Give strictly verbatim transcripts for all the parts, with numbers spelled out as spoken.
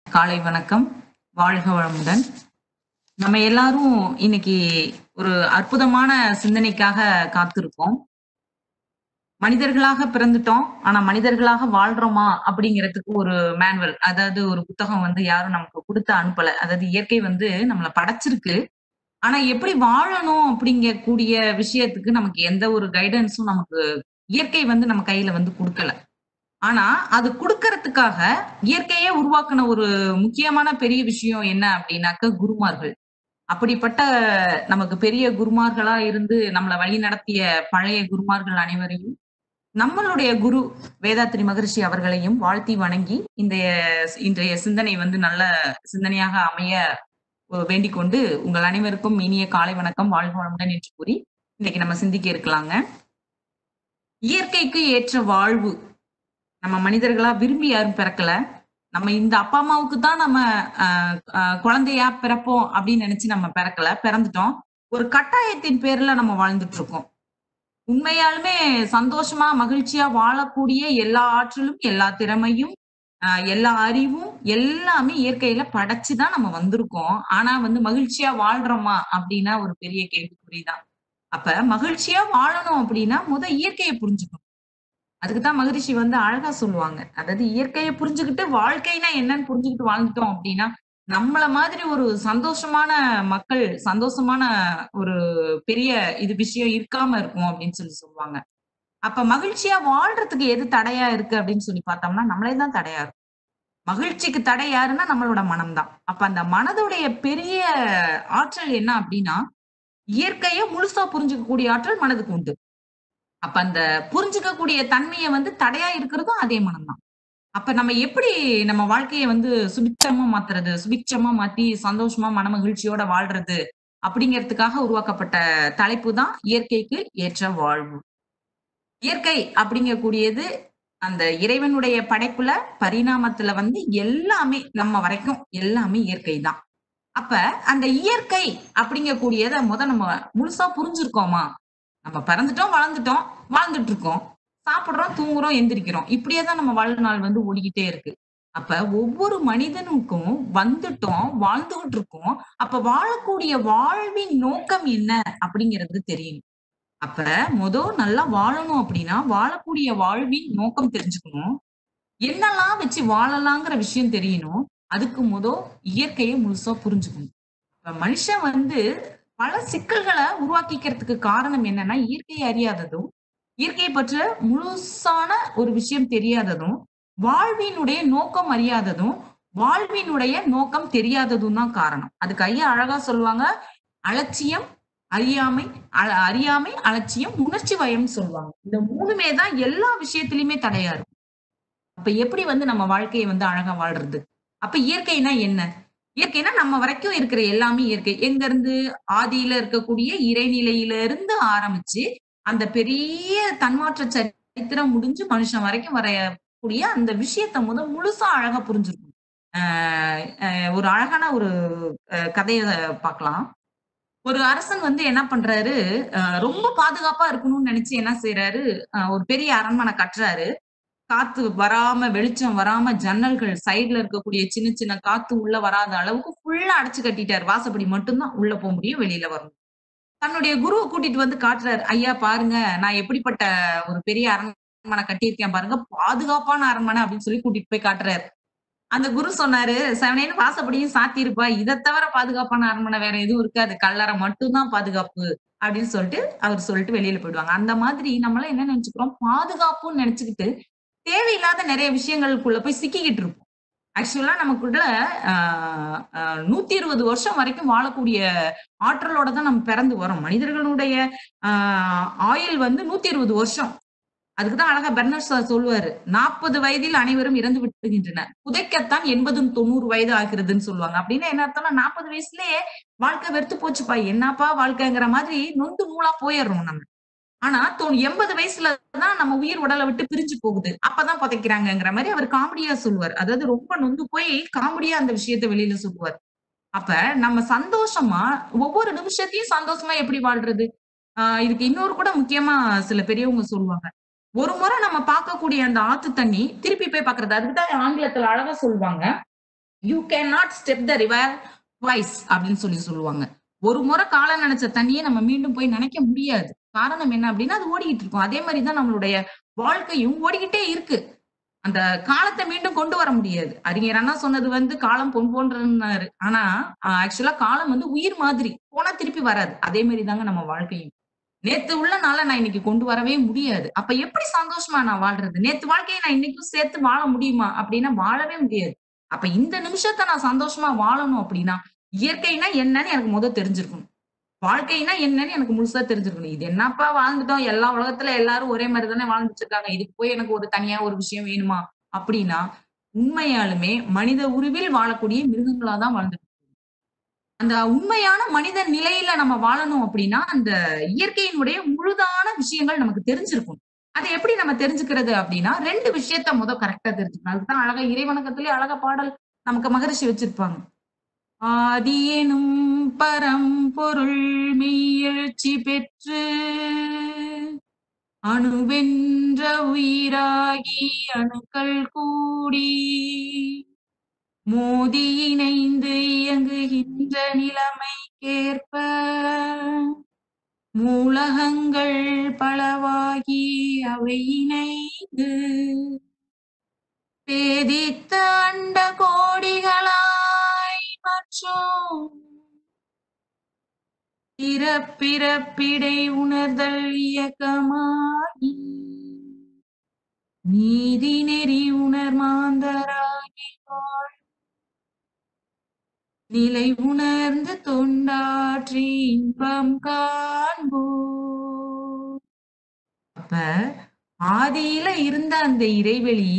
காலை வணக்கம். வாழ்க வளமுடன். நம்ம எல்லாரும் இன்னைக்கு ஒரு அற்புதமான சிந்தனைக்காக காத்திருக்கோம். மனிதர்களாக பிறந்துட்டோம். ஆனா மனிதர்களாக வாழ்றோமா? அப்படிங்கிறதுக்கு ஒரு மேனுவல், அதாவது ஒரு புத்தகம் வந்து யாரும் நமக்கு குடுத்து அனுப்பல. அதாவது இயற்கை வந்து நம்மள படைச்சிருக்கு. ஆனா எப்படி வாழணும் அப்படிங்கக்கூடிய விஷயத்துக்கு நமக்கு எந்த ஒரு கைடன்ஸும் நமக்கு இயற்கை வந்து நம்ம கையில வந்து குடுக்கல. ஆனா அது குடுக்கறதுக்காக இயற்கையே உருவாக்குன ஒரு முக்கியமான பெரிய விஷயம் என்ன அப்படின்னாக்க குருமார்கள். அப்படிப்பட்ட நமக்கு பெரிய குருமார்களா இருந்து நம்மள வழிநடத்திய பழைய குருமார்கள் அனைவரையும், நம்மளுடைய குரு வேதாத்ரி மகரிஷி அவர்களையும் வாழ்த்தி வணங்கி, இன்றைய இன்றைய சிந்தனை வந்து நல்ல சிந்தனையாக அமைய அ வேண்டிக் கொண்டு, உங்கள் அனைவருக்கும் இனிய காலை வணக்கம், வாழ்க வளமுடன் என்று கூறி, இன்னைக்கு நம்ம சிந்திக்க இருக்கலாங்க. இயற்கைக்கு ஏற்ற வாழ்வு. நம்ம மனிதர்களா விரும்பி யாரும் பிறக்கல. நம்ம இந்த அப்பா, அம்மாவுக்கு தான் நம்ம அ அ குழந்தையா பிறப்போம் அப்படின்னு நெனச்சு நம்ம பிறக்கல. பிறந்துட்டோம். ஒரு கட்டாயத்தின் பேர்ல நம்ம வாழ்ந்துட்டு இருக்கோம். உண்மையாலுமே சந்தோஷமா, மகிழ்ச்சியா வாழக்கூடிய எல்லா ஆற்றலும், எல்லா திறமையும், அ எல்லா அறிவும் எல்லாமே இயற்கையில படைச்சு தான் நம்ம வந்திருக்கோம். ஆனா வந்து மகிழ்ச்சியா வாழ்றோமா? அப்படின்னா ஒரு பெரிய கேள்விக்குறி தான். அப்ப மகிழ்ச்சியா வாழணும் அப்படின்னா, மொத இயற்கைய புரிஞ்சுக்கணும். அதுக்கு தான் மகரிஷி வந்து அழகா சொல்லுவாங்க. அதாவது இயற்கைய புரிஞ்சுகிட்டு, வாழ்க்கைன்னா என்னன்னு புரிஞ்சுகிட்டு வாழ்ந்துட்டோம் அப்டின்னா, நம்மள மாதிரி ஒரு சந்தோஷமான மக்கள், சந்தோஷமான ஒரு பெரிய இது விஷயம் இருக்காம இருக்கும் அப்டின்னு சொல்லி சொல்லுவாங்க. அப்ப மகிழ்ச்சியா வாழ்றதுக்கு எது தடையா இருக்கு அப்டின்னு சொல்லி பார்த்தோம்னா, நம்மளே தான் தடையா இருக்கோம். மகிழ்ச்சிக்கு தடை யாருன்னா நம்மளோட மனம் தான். அப்ப அந்த மனதுடைய பெரிய ஆற்றல் என்ன அப்டின்னா, இயற்கைய முழுசா புரிஞ்சுக்கக்கூடிய ஆற்றல் மனதுக்கு உண்டு. அப்ப அந்த புரிஞ்சுக்கக்கூடிய தன்மைய வந்து தடையா இருக்கிறதும் அதே மனம் தான். அப்ப நம்ம எப்படி நம்ம வாழ்க்கைய வந்து சுபிட்சமா மாத்துறது? சுபிட்சமா மாத்தி சந்தோஷமா, மனமகிழ்ச்சியோட வாழ்றது? அப்படிங்கிறதுக்காக உருவாக்கப்பட்ட தலைப்பு தான் இயற்கைக்கு ஏற்ற வாழ்வு. இயற்கை அப்படிங்கக்கூடியது அந்த இறைவனுடைய படைப்புல, பரிணாமத்துல வந்து எல்லாமே நம்ம வரைக்கும் எல்லாமே இயற்கை தான். அப்ப அந்த இயற்கை அப்படிங்கக்கூடியத மொத நம்ம முழுசா புரிஞ்சிருக்கோமா? நம்ம பிறந்துட்டோம், வளர்ந்துட்டோம், வாழ்ந்துட்டு இருக்கோம். சாப்பிடுறோம், தூங்குறோம், எந்திரிக்கிறோம். இப்படியே தான் நம்ம வாழ்நாள் வந்து ஓடிக்கிட்டே இருக்கு. அப்ப ஒவ்வொரு மனிதனுக்கும் வந்துட்டோம், வாழ்ந்துகிட்டு இருக்கோம். அப்ப வாழக்கூடிய வாழ்வின் நோக்கம் என்ன அப்படிங்கிறது தெரியணும். அப்ப மொத நல்லா வாழணும் அப்படின்னா, வாழக்கூடிய வாழ்வின் நோக்கம் தெரிஞ்சுக்கணும். என்னலாம் வச்சு வாழலாங்கிற விஷயம் தெரியணும். அதுக்கு மொத இயற்கைய முழுசா புரிஞ்சுக்கணும். இப்ப மனுஷன் வந்து பல சிக்கல்கள உருவாக்கிக்கிறதுக்கு காரணம் என்னன்னா, இயற்கையை அறியாததும், இயற்கையை பற்றிய முழுசான ஒரு விஷயம் தெரியாததும், வாழ்வினுடைய நோக்கம் அறியாததும், வாழ்வினுடைய நோக்கம் தெரியாததும் தான் காரணம். அதுக்கு ஐயா அழகா சொல்லுவாங்க, அலட்சியம், அறியாமை, அ அறியாமை, அலட்சியம், உணர்ச்சி வயம்ன்னு சொல்லுவாங்க. இந்த மூணுமே தான் எல்லா விஷயத்திலயுமே தடையா இருக்கும். அப்ப எப்படி வந்து நம்ம வாழ்க்கைய வந்து அழகா வாழ்றது? அப்ப இயற்கைனா என்ன? இயற்கைனா நம்ம வரைக்கும் இருக்கிற எல்லாமே இயற்கை. எங்கருந்து ஆதியில இருக்கக்கூடிய இறைநிலையில இருந்து ஆரம்பிச்சு, அந்த பெரிய தன்மாற்ற சரித்திரம் முடிஞ்சு மனுஷன் வரைக்கும் வரக்கூடிய அந்த விஷயத்த முத முழுசா அழகா புரிஞ்சிருக்கணும். ஆ அ ஒரு அழகான ஒரு அ கதைய பார்க்கலாம். ஒரு அரசன் வந்து என்ன பண்றாரு, அ ரொம்ப பாதுகாப்பா இருக்கணும்னு நெனச்சு என்ன செய்றாரு, அ ஒரு பெரிய அரண்மனை கட்டுறாரு. காத்து வராம, வெளிச்சம் வராம ஜன்னல்கள் சைடுல இருக்கக்கூடிய சின்ன சின்ன காத்து உள்ள வராத அளவுக்கு ஃபுல்லா அடைச்சு கட்டிட்டாரு. வாசப்படி மட்டும் தான் உள்ள போ முடியும், வெளியில வரணும். தன்னுடைய குருவ கூட்டிட்டு வந்து காட்டுறாரு. ஐயா பாருங்க, நான் எப்படிப்பட்ட ஒரு பெரிய அரண்மனை கட்டியிருக்கேன் பாருங்க. பாதுகாப்பான அரண்மனை அப்படின்னு சொல்லி கூட்டிட்டு போய் காட்டுறாரு. அந்த குரு சொன்னாரு, "செவனேன்னு வாசப்படியும் சாத்தியிருப்பா. இத தவிர பாதுகாப்பான அரண்மனை வேற எதுவும் இருக்காது. கல்லறை மட்டும் தான் பாதுகாப்பு." அப்படின்னு சொல்லிட்டு அவரு சொல்லிட்டு வெளியில போயிடுவாங்க. அந்த மாதிரி நம்மலாம் என்ன நெனச்சுக்கிறோம், பாதுகாப்புன்னு நெனச்சுக்கிட்டு தேவையில்லாத நெறைய விஷயங்களுக்குள்ள போய் சிக்கிக்கிட்டு இருப்போம். ஆக்சுவலா நமக்குள்ள ஆ அ நூத்தி இருபது வருஷம் வரைக்கும் வாழக்கூடிய ஆற்றலோட தான் நம்ம பிறந்து வரோம். மனிதர்களுடைய ஆ ஆயுள் வந்து நூத்தி இருபது வருஷம். அதுக்கு தான் அழகா பெர்னார்ட் ஷா சொல்லுவாரு. நாற்பது வயதில் அனைவரும் இறந்து விடுகின்றனர். புதைக்கத்தான் எண்பது, தொண்ணூறு வயது ஆகிறதுன்னு சொல்லுவாங்க. அப்டின்னா என்ன அர்த்தம்னா நாற்பது வயசுலயே வாழ்க்கை வெறுத்து போச்சுப்பா. என்னப்பா வாழ்க்கைங்கிற மாதிரி நொந்து நூலா போயிர்றோம் நம்ம. ஆனா, தொ எண்பது வயசுல தான் நம்ம உயிர் உடல விட்டு பிரிஞ்சு போகுது. அப்பதான் புதைக்கிறாங்கங்கிற மாரி அவரு காமெடியா சொல்லுவாரு. அதாவது ரொம்ப நொந்து போய் காமெடியா அந்த விஷயத்த வெளியில சொல்லுவாரு. அப்ப நம்ம சந்தோஷமா ஒவ்வொரு நிமிஷத்தையும் சந்தோஷமா எப்படி வாழ்றது? ஆ இதுக்கு இன்னொரு கூட முக்கியமா சில பெரியவங்க சொல்லுவாங்க. ஒரு முறை நம்ம பார்க்கக்கூடிய அந்த ஆத்து தண்ணி திருப்பி போய் பார்க்கிறது. அதுக்கு தான் ஆங்கிலத்துல அழகா சொல்வாங்க. You can not step the river twice அப்படின்னு சொல்லி சொல்லுவாங்க. ஒரு முறை காலம் நினைச்ச தண்ணியை நம்ம மீண்டும் போய் நினைக்க முடியாது. காரணம் என்ன அப்படின்னா அது ஓடிக்கிட்டு இருக்கும். அதே மாதிரி தான் நம்மளுடைய வாழ்க்கையும் ஓடிக்கிட்டே இருக்கு. அந்த காலத்தை மீண்டும் கொண்டு வர முடியாது. அறிஞர் அண்ணா சொன்னது வந்து காலம் பொன் போன்றன்னாரு. ஆனா ஆக்சுவலா காலம் வந்து உயிர் மாதிரி. போனா திருப்பி வராது. அதே மாதிரி தாங்க நம்ம வாழ்க்கையும். நேத்து உள்ள நாள நான் இன்னைக்கு கொண்டு வரவே முடியாது. அப்ப எப்படி சந்தோஷமா நான் வாழ்றது? நேத்து வாழ்க்கைய நான் இன்னைக்கும் சேர்த்து வாழ முடியுமா? அப்படின்னா வாழவே முடியாது. அப்ப இந்த நிமிஷத்த நான் சந்தோஷமா வாழணும் அப்படின்னா, இயற்கைனா என்னன்னு எனக்கு மொத தெரிஞ்சிருக்கணும். வாழ்க்கைனா என்னன்னு எனக்கு முழுசா தெரிஞ்சிருக்கணும். இது என்னப்பா வாழ்ந்துட்டோம். எல்லா உலகத்துல எல்லாரும் ஒரே மாரி தானே வாழ்ந்துட்டு இருக்காங்க. இதுக்கு போய் எனக்கு ஒரு தனியா ஒரு விஷயம் வேணுமா? அப்படின்னா, உண்மையாலுமே மனித உருவில் வாழக்கூடிய மிருகங்களா தான் வாழ்ந்துட்டு அந்த உண்மையான மனித நிலையில நம்ம வாழணும் அப்படின்னா, அந்த இயற்கையினுடைய முழுதான விஷயங்கள் நமக்கு தெரிஞ்சிருக்கும். அத எப்படி நம்ம தெரிஞ்சுக்கிறது அப்படின்னா, ரெண்டு விஷயத்த மொத கரெக்ட்டா தெரிஞ்சுக்கணும். அதுக்கு தான் அழகா இறைவணக்கத்திலே அழகா பாடல் நமக்கு மகரிஷி வச்சிருப்பாங்க. ஆதி எனும் பரம்பொருள் மெய்யெழுச்சி பெற்று அணுவென்ற உயிராகி அணுக்கள் கூடி மோதி இணைந்து இயங்குகின்ற நிலைமைக்கேற்ப மூலகங்கள் பலவாகி அவை இணைந்து பேதித்த அண்ட கோடிகளாய் மற்றும் பிறப்பிறப்பிடை உணர்தல் இயக்கமாகி நீதி நெறி உணர் மாந்தராகி வாழ் நிலை உணர்ந்து தொண்டாற்றி இன்பம் காண்போ. அப்ப ஆதியில இருந்த அந்த இறைவெளி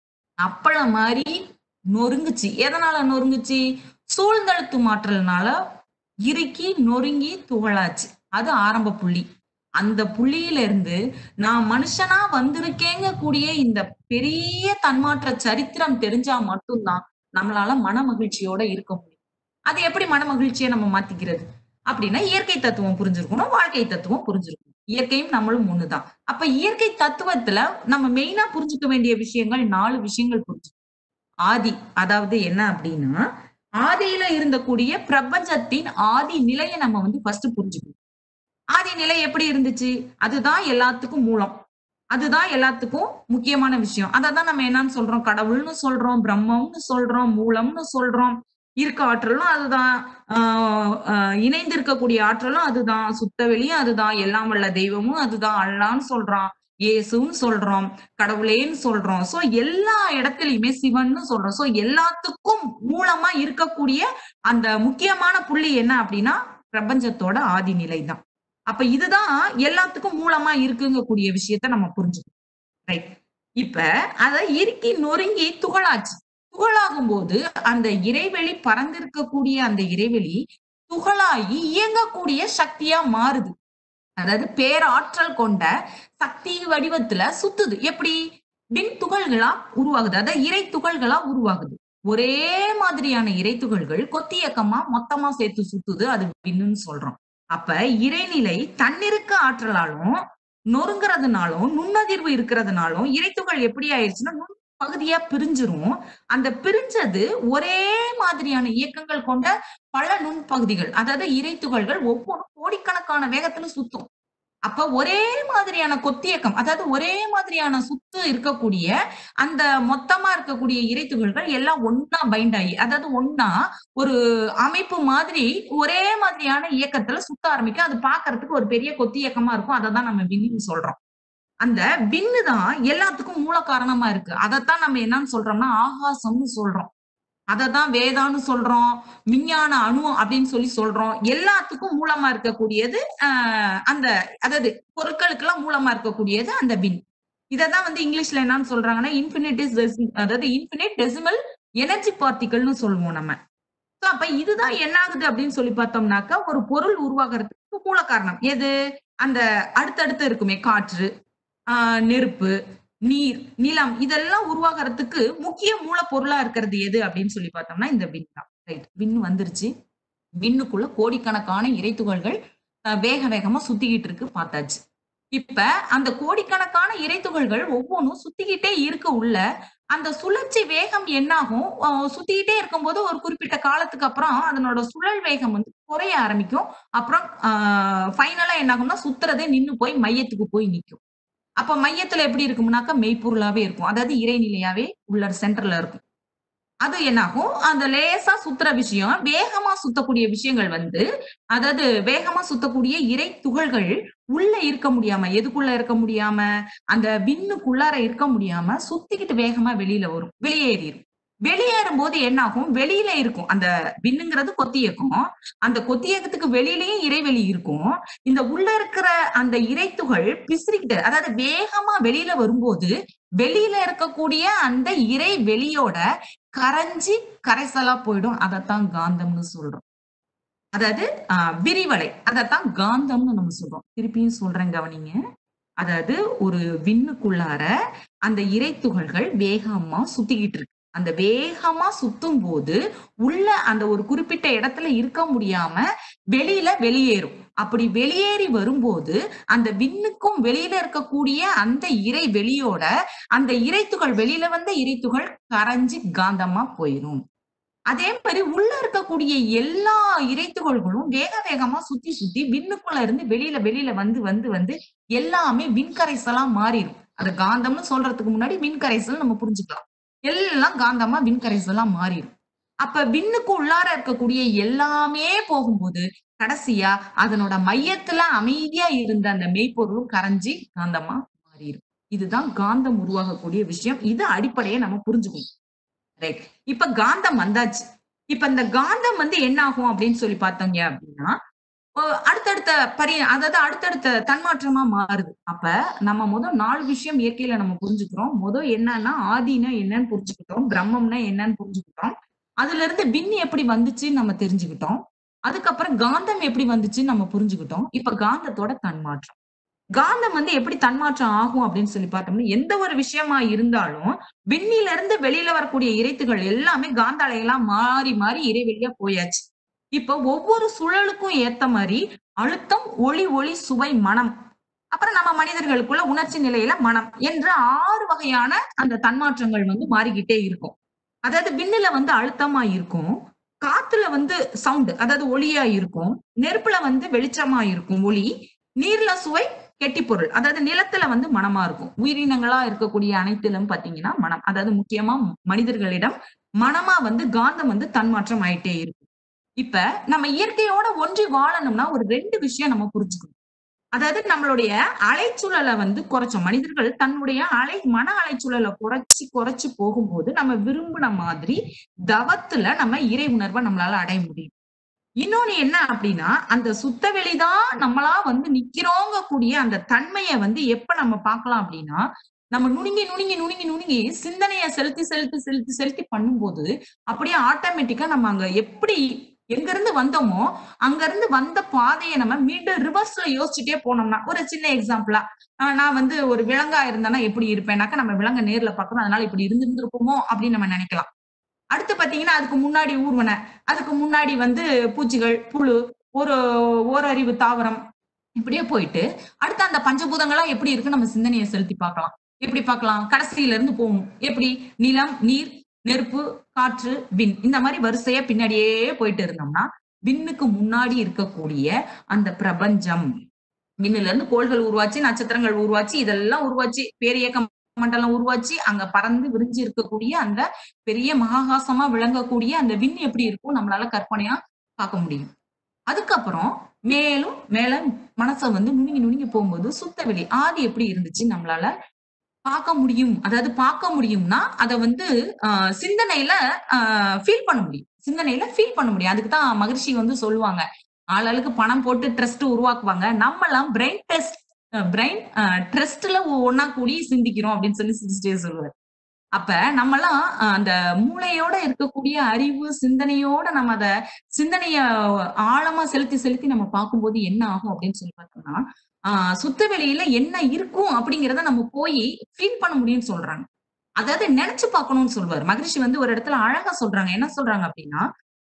அப்பளம் மாதிரி நொறுங்குச்சு. எதனால நொறுங்குச்சு? சூழ்ந்தழுத்து மாற்றல்னால இறுக்கி நொறுங்கி துகளாச்சு. அது ஆரம்ப புள்ளி. அந்த புள்ளியில இருந்து நான் மனுஷனா வந்திருக்கேங்க கூடிய இந்த பெரிய தன்மாற்ற சரித்திரம் தெரிஞ்சா மட்டும்தான் நம்மளால மன மகிழ்ச்சியோட இருக்க முடியும். அது எப்படி மன மகிழ்ச்சிய நம்ம மாத்திக்கிறது? அப்படின்னா இயற்கை தத்துவம் புரிஞ்சிருக்கணும், வாழ்க்கை தத்துவம் புரிஞ்சிருக்கணும். இயற்கையும் நம்மளும் ஒண்ணுதான். அப்ப இயற்கை தத்துவத்துல நம்ம மெயினா புரிஞ்சுக்க வேண்டிய விஷயங்கள் நாலு விஷயங்கள் புரிஞ்சு ஆதி அதாவது என்ன அப்படின்னா, ஆதியில இருந்தக்கூடிய பிரபஞ்சத்தின் ஆதி நிலைய நம்ம வந்து ஃபர்ஸ்ட் புரிஞ்சுக்கணும். ஆதி நிலை எப்படி இருந்துச்சு? அதுதான் எல்லாத்துக்கும் மூலம். அதுதான் எல்லாத்துக்கும் முக்கியமான விஷயம். அததான் நம்ம என்னன்னு சொல்றோம்? கடவுள்னு சொல்றோம், பிரம்மம்னு சொல்றோம், மூலம்னு சொல்றோம். இருக்க ஆற்றலும் அதுதான். ஆ அ இணைந்திருக்கக்கூடிய ஆற்றலும் அதுதான். சுத்த வெளியும் அதுதான். எல்லாம் வல்ல தெய்வமும் அதுதான். அல்லான்னு சொல்றான். இயேசுன்னு சொல்றோம். கடவுளேன்னு சொல்றோம். சோ எல்லா இடத்திலயுமே சிவன்னு சொல்றோம். சோ எல்லாத்துக்கும் மூலமா இருக்கக்கூடிய அந்த முக்கியமான புள்ளி என்ன அப்படின்னா, பிரபஞ்சத்தோட ஆதி நிலை தான். அப்ப இதுதான் எல்லாத்துக்கும் மூலமா இருக்குங்கக்கூடிய விஷயத்த நம்ம புரிஞ்சுக்கணும். ரைட். இப்ப அத இறுக்கி நொறுங்கி துகளாச்சு. துகளாகும்போது அந்த இறைவெளி பறந்திருக்கக்கூடிய அந்த இறைவெளி துகளாகி இயங்கக்கூடிய சக்தியா மாறுது. அதாவது பேராற்றல் கொண்ட சக்தி வடிவத்துல சுத்துது. எப்படி? விண் துகள்களா உருவாகுது. அதாவது இறை துகள்களா உருவாகுது. ஒரே மாதிரியான இறை துகள்கள் கொத்தியக்கமா மொத்தமா சேர்த்து சுத்துது. அது விண்ணுன்னு சொல்றோம். அப்ப இறைநிலை தன்னிருக்க ஆற்றலாலும், நொறுங்குறதுனாலும், நுண்ணதிர்வு இருக்கிறதுனாலும், இறைத்துகள் எப்படி ஆயிருச்சுன்னா, நுண் பகுதியா பிரிஞ்சிரும். அந்த பிரிஞ்சது ஒரே மாதிரியான இயக்கங்கள் கொண்ட பல நுண்பகுதிகள். அதாவது இறைத்துகள்கள் ஒவ்வொன்னும் கோடிக்கணக்கான வேகத்துல சுத்தும். அப்ப ஒரே மாதிரியான கொத்தியக்கம், அதாவது ஒரே மாதிரியான சுத்து இருக்கக்கூடிய, அந்த மொத்தமா இருக்கக்கூடிய இறைத்துகள்கள் எல்லாம் ஒண்ணா பைண்ட் ஆயி, அதாவது ஒண்ணா ஒரு அமைப்பு மாதிரி ஒரே மாதிரியான இயக்கத்துல சுத்த ஆரம்பிக்கும். அது பார்க்கறதுக்கு ஒரு பெரிய கொத்தியக்கமா இருக்கும். அததான் நம்ம விண்ணுன்னு சொல்றோம். அந்த விண்ணு தான் எல்லாத்துக்கும் மூல காரணமா இருக்கு. அதத்தான் நம்ம என்னன்னு சொல்றோம்னா, ஆகாசம்னு சொல்றோம். அததான் வேதான்னு சொல்றோம். விஞ்ஞான அணு அப்படின்னு சொல்லி சொல்றோம். எல்லாத்துக்கும் மூலமா இருக்கக்கூடியது அ அந்த அதாவது பொருட்களுக்கெல்லாம் மூலமா இருக்கக்கூடியது அந்த விண். இததான் வந்து இங்கிலீஷ்ல என்னன்னு சொல்றாங்கன்னா, இன்ஃபினிட்டிஸ் டெசி அதாவது இன்ஃபினிட் டெசிமல் எனர்ஜி பார்ட்டிகிள்ன்னு சொல்லுவோம் நம்ம. சோ அப்ப இதுதான் என்ன ஆகுது அப்படின்னு சொல்லி பார்த்தோம்னாக்கா, ஒரு பொருள் உருவாகுறதுக்கு மூல காரணம். எது? அந்த அடுத்தடுத்து இருக்குமே காற்று, ஆ நெருப்பு, நீர், நிலம் இதெல்லாம் உருவாகுறதுக்கு முக்கிய மூலப்பொருளா இருக்கிறது எது அப்படின்னு சொல்லி பார்த்தோம்னா, இந்த விண் தான். ரைட். விண் வந்துருச்சு. விண்ணுக்குள்ள கோடிக்கணக்கான இறைத்துகள்கள் அ வேக வேகமா சுத்திக்கிட்டு இருக்கு பார்த்தாச்சு. இப்ப அந்த கோடிக்கணக்கான இறைத்துகள்கள் ஒவ்வொன்னும் சுத்திக்கிட்டே இருக்க உள்ள, அந்த சுழற்சி வேகம் என்னாகும்? அ சுத்திக்கிட்டே இருக்கும்போது ஒரு குறிப்பிட்ட காலத்துக்கு அப்புறம் அதனோட சுழல் வேகம் வந்து குறைய ஆரம்பிக்கும். அப்புறம் அ ஃபைனலா என்ன ஆகும்னா, சுத்துறதே நின்னு போய் மையத்துக்கு போய் நிக்கும். அப்ப மையத்துல எப்படி இருக்கும்னாக்கா, மெய்ப்பொருளாவே இருக்கும். அதாவது இறைநிலையாவே உள்ள சென்டர்ல இருக்கும். அது என்னாகும், அந்த லேசா சுத்துற விஷயம், வேகமா சுத்தக்கூடிய விஷயங்கள் வந்து, அதாவது வேகமா சுத்தக்கூடிய இறை துகள்கள் உள்ள இருக்க முடியாம, எதுக்குள்ள இருக்க முடியாம, அந்த விண்ணுக்குள்ளார இருக்க முடியாம, சுத்திக்கிட்டு வேகமா வெளியில வரும். வெளியேறிரும். வெளியேறும்போது என்னாகும், வெளியில இருக்கும். அந்த விண்ணுங்கிறது கொத்தியக்கம். அந்த கொத்தியக்கத்துக்கு வெளியிலயும் இறைவெளி இருக்கும். இந்த உள்ள இருக்கிற அந்த இறைத்துகள் பிசிறிக்கிட்டு, அதாவது வேகமா வெளியில வரும்போது, வெளியில இருக்கக்கூடிய அந்த இறை வெளியோட கரைஞ்சு கரைசலா போயிடும். அதத்தான் காந்தம்னு சொல்றோம். அதாவது அ விரிவலை. அதத்தான் காந்தம்னு நம்ம சொல்றோம். திருப்பியும் சொல்றேன் கவனிங்க. அதாவது ஒரு விண்ணுக்குள்ளார அந்த இறை துகள்கள் வேகமா சுத்திக்கிட்டு இருக்கு. அந்த வேகமா சுத்தும்போது, உள்ள அந்த ஒரு குறிப்பிட்ட இடத்துல இருக்க முடியாம, வெளியில வெளியேறும். அப்படி வெளியேறி வரும்போது, அந்த விண்ணுக்கும் வெளியில இருக்கக்கூடிய அந்த இறை வெளியோட, அந்த இறைத்துகள் வெளியில வந்த இறைத்துகள் கரைஞ்சு காந்தமா போயிரும். அதே மாரி உள்ள இருக்கக்கூடிய எல்லா இறைத்துகள்களும் வேக வேகமா சுத்தி, சுத்தி விண்ணுக்குள்ள இருந்து வெளியில வெளியில வந்து, வந்து, வந்து எல்லாமே விண்கரைசலா மாறிரும். அத காந்தம்னு சொல்றதுக்கு முன்னாடி விண்கரைசல் நம்ம புரிஞ்சுக்கலாம். எல்லாம் காந்தமா விண்கரைசலா மாறிரும். அப்ப விண்ணுக்கு உள்ளார இருக்கக்கூடிய எல்லாமே போகும்போது, கடைசியா அதனோட மையத்துல அமைதியா இருந்த அந்த மெய்ப்பொருளும் கரைஞ்சு காந்தமா மாறிரும். இதுதான் காந்தம் உருவாகக்கூடிய விஷயம். இது அடிப்படையா நம்ம புரிஞ்சுக்கணும். ரைட். இப்ப காந்தம் வந்தாச்சு. இப்ப இந்த காந்தம் வந்து என்ன ஆகும் அப்படின்னு சொல்லி பார்த்தோங்க அப்படின்னா, ஒ அடுத்தடுத்த பரி அதாவது அடுத்தடுத்த தன்மாற்றமா மாறுது. அப்ப நம்ம மொத நாலு விஷயம் இயற்கையில நம்ம புரிஞ்சுக்கிறோம். மொத என்னன்னா, ஆதின்னா என்னன்னு புரிஞ்சுக்கிட்டோம். பிரம்மம்னா என்னன்னு புரிஞ்சுக்கிட்டோம். அதுலருந்து விண் எப்படி வந்துச்சுன்னு நம்ம தெரிஞ்சுக்கிட்டோம். அதுக்கப்புறம் காந்தம் எப்படி வந்துச்சுன்னு நம்ம புரிஞ்சுக்கிட்டோம். இப்ப காந்தத்தோட தன்மாற்றம். காந்தம் வந்து எப்படி தன்மாற்றம் ஆகும் அப்படின்னு சொல்லி பார்த்தோம்னா, எந்த ஒரு விஷயமா இருந்தாலும், விண்ணில இருந்து வெளியில வரக்கூடிய இரைத்துகள் எல்லாமே காந்த அலைகளா மாறி, மாறி இறைவெளியா போயாச்சு. இப்ப ஒவ்வொரு சுழலுக்கும் ஏத்த மாரி அழுத்தம், ஒளி, ஒளி, சுவை, மனம். அப்புறம் நம்ம மனிதர்களுக்குள்ள உணர்ச்சி நிலையில மனம் என்ற ஆறு வகையான அந்த தன்மாற்றங்கள் வந்து மாறிக்கிட்டே இருக்கும். அதாவது விண்ணுல வந்து அழுத்தமா இருக்கும். காத்துல வந்து சவுண்ட் அதாவது ஒலியா இருக்கும். நெருப்புல வந்து வெளிச்சமா இருக்கும் ஒளி. நீர்ல சுவை, கெட்டிப்பொருள். அதாவது நிலத்துல வந்து மணமா இருக்கும். உயிரினங்களா இருக்கக்கூடிய அனைத்திலும் பார்த்தீங்கன்னா மனம். அதாவது முக்கியமா மனிதர்களிடம் மனமா வந்து காந்தம் வந்து தன்மாற்றம் ஆயிட்டே இருக்கும். இப்ப நம்ம இயற்கையோட ஒன்றி வாழணும்னா ஒரு ரெண்டு விஷயம் நம்ம புரிஞ்சுக்கணும். அதாவது நம்மளுடைய அலைச்சூழல வந்து குறைச்சோம். மனிதர்கள் தன்னுடைய அலை மன அலைச்சூழல குறைச்சு, குறைச்சு போகும்போது, நம்ம விரும்புன மாதிரி தவத்துல நம்ம இறை உணர்வ நம்மளால அடைய முடியும். இன்னொன்னு என்ன அப்டின்னா, அந்த சுத்த வெளிதான் நம்மளா வந்து நிக்கிறோங்க கூடிய அந்த தன்மைய வந்து எப்ப நம்ம பார்க்கலாம் அப்டின்னா, நம்ம நுணுங்கி, நுணுங்கி, நுணுங்கி, நுணுங்கி சிந்தனைய செலுத்தி, செலுத்தி, செலுத்தி, செலுத்தி பண்ணும்போது, அப்படியே ஆட்டோமேட்டிக்கா நம்ம அங்க எப்படி எங்கருந்து வந்தோமோ, அங்கருந்து வந்த பாதைய நம்ம மீண்டும் ரிவர்ஸ்ல யோசிச்சுட்டே போனோம்னா, ஒரு சின்ன எக்ஸாம்பிளா, அ நான் வந்து ஒரு விலங்கா இருந்தேன்னா எப்படி இருப்பேன்னாக்கா, நம்ம விலங்க நேர்ல பார்க்கிறோம். அதனால இப்படி இருந்திருந்திருப்போமோ அப்படின்னு நம்ம நெனைக்கலாம். அடுத்து பார்த்தீங்கன்னா, அதுக்கு முன்னாடி ஊர்வன. அதுக்கு முன்னாடி வந்து பூச்சிகள், புழு, ஒரு ஓரறிவு தாவரம். இப்படியே போயிட்டு, அடுத்து அந்த பஞ்சபூதங்களா எப்படி இருக்குன்னு நம்ம சிந்தனைய செலுத்தி பார்க்கலாம். எப்படி பார்க்கலாம்? கடைசியில இருந்து போணும். எப்படி? நிலம், நீர், நெருப்பு, காற்று, விண். இந்த மாரி வரிசையா பின்னாடியே போயிட்டு இருந்தோம்னா, விண்ணுக்கு முன்னாடி இருக்கக்கூடிய அந்த பிரபஞ்சம். விண்ணுல இருந்து கோள்கள் உருவாச்சு, நட்சத்திரங்கள் உருவாச்சு, இதெல்லாம் உருவாச்சு. பேரியக்க மண்டலம் உருவாச்சு, அங்க பறந்து விரிஞ்சு இருக்கக்கூடிய அந்த பெரிய மகாகாசமா விளங்கக்கூடிய அந்த விண் எப்படி இருக்கும் நம்மளால கற்பனையா பார்க்க முடியும். அதுக்கப்புறம் மேலும் மேல மனச வந்து நுணுங்கி நுணுங்கி போகும்போது சுத்தவெளி ஆதி எப்படி இருந்துச்சு நம்மளால பார்க்க முடியும். அதாவது பார்க்க முடியும்னா, அத வந்து அ சிந்தனையில அ ஃபீல் பண்ண முடியும். சிந்தனையில ஃபீல் பண்ண முடியும். அதுக்கு தான் மகரிஷி வந்து சொல்லுவாங்க. ஆளாளுக்கு பணம் போட்டு ட்ரஸ்ட் உருவாக்குவாங்க. நம்மலாம் பிரெயின் டெஸ்ட் அ பிரெயின் அ ட்ரஸ்ட்ல ஒண்ணா கூடி சிந்திக்கிறோம் அப்படின்னு சொல்லி சிரிச்சுட்டே சொல்லுவாரு. அப்ப நம்மலாம் அ அந்த மூளையோட இருக்கக்கூடிய அறிவு, சிந்தனையோட நம்ம அத சிந்தனைய ஆழமா செலுத்தி, செலுத்தி நம்ம பார்க்கும்போது என்ன ஆகும் அப்படின்னு சொல்லி பார்த்தோம்னா, ஆ சுத்த வெளியில என்ன இருக்கும் அப்படிங்கிறத நம்ம போயி ஃபீல் பண்ண முடியும்னு சொல்றாங்க. அதாவது நெனச்சு பார்க்கணும்னு சொல்லுவாரு. மகரிஷி வந்து ஒரு இடத்துல அழகா சொல்றாங்க. என்ன சொல்றாங்க அப்படின்னா,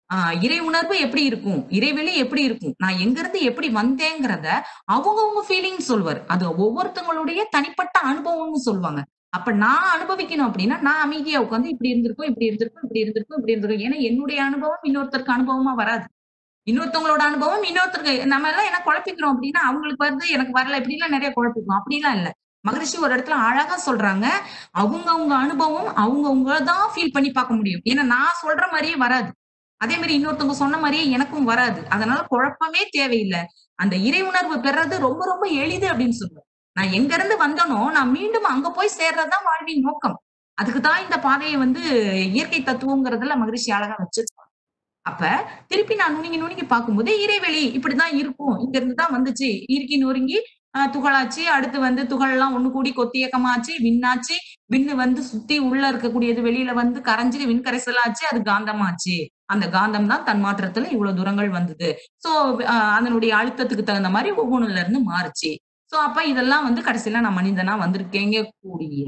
ஆஹ் இறை உணர்வு எப்படி இருக்கும்? இறைவெளி எப்படி இருக்கும்? நான் எங்கிருந்து எப்படி வந்தேங்கிறத அவங்கவங்க ஃபீலிங் சொல்வாரு. அது ஒவ்வொருத்தவங்களுடைய தனிப்பட்ட அனுபவம்னு சொல்லுவாங்க. அப்ப நான் அனுபவிக்கணும் அப்படின்னா, நான் அமைதியா உட்கார்ந்து இப்படி இருந்திருக்கும், இப்படி இருந்திருக்கும், இப்படி இருந்திருக்கும், இப்படி இருந்திருக்கும். ஏன்னா என்னுடைய அனுபவம் இன்னொருத்தருக்கு அனுபவமா வராது. இன்னொருத்தவங்களோட அனுபவம் இன்னொருத்தருக்கு நம்ம எல்லாம் என்ன குழப்பிக்கிறோம் அப்படின்னா, அவங்களுக்கு வருது, எனக்கு வரல இப்படிலாம் நெறைய குழப்பிக்குவோம். அப்படிலாம் இல்ல. மகரிஷி ஒரு இடத்துல அழகா சொல்றாங்க. அவங்கவங்க அனுபவம் அவங்கவங்க தான் ஃபீல் பண்ணி பார்க்க முடியும். ஏன்னா நான் சொல்ற மாரியே வராது. அதே மாரி இன்னொருத்தவங்க சொன்ன மாரியே எனக்கும் வராது. அதனால குழப்பமே தேவையில்ல. அந்த இறை உணர்வு பெறது ரொம்ப ரொம்ப எளிது அப்படின்னு சொல்லுவேன். நான் எங்கருந்து வந்தேனோ, நான் மீண்டும் அங்க போய் சேர்றது தான் வாழ்வின் நோக்கம். அதுக்கு தான் இந்த பாதைய வந்து இயற்கை தத்துவம்ங்கிறதுல மகரிஷி அழகா வச்சிருப்பாங்க. அப்ப திருப்பி நான் நுணுங்கி நுணுங்கி பார்க்கும்போது, இறைவெளி இப்படிதான் இருக்கும். இங்கிருந்து தான் வந்துச்சு. இறுக்கி நொறுங்கி அ துகளாச்சு. அடுத்து வந்து துகள்லாம் ஒண்ணு கூடி கொத்தியக்கமாச்சு, விண்ணாச்சு. விண்ணு வந்து சுத்தி உள்ள இருக்கக்கூடியது வெளியில வந்து கரைஞ்சு விண் கரைசலாச்சு. அது காந்தமாச்சு. அந்த காந்தம் தான் தன்மாற்றத்துல இவ்வளவு தூரங்கள் வந்தது. சோ அ அதனுடைய அழுத்தத்துக்கு தகுந்த மாரி ஒவ்வொன்னுல இருந்து மாறுச்சு. சோ அப்ப இதெல்லாம் வந்து கடைசியில நான் மனிதனா வந்திருக்கேங்க கூடிய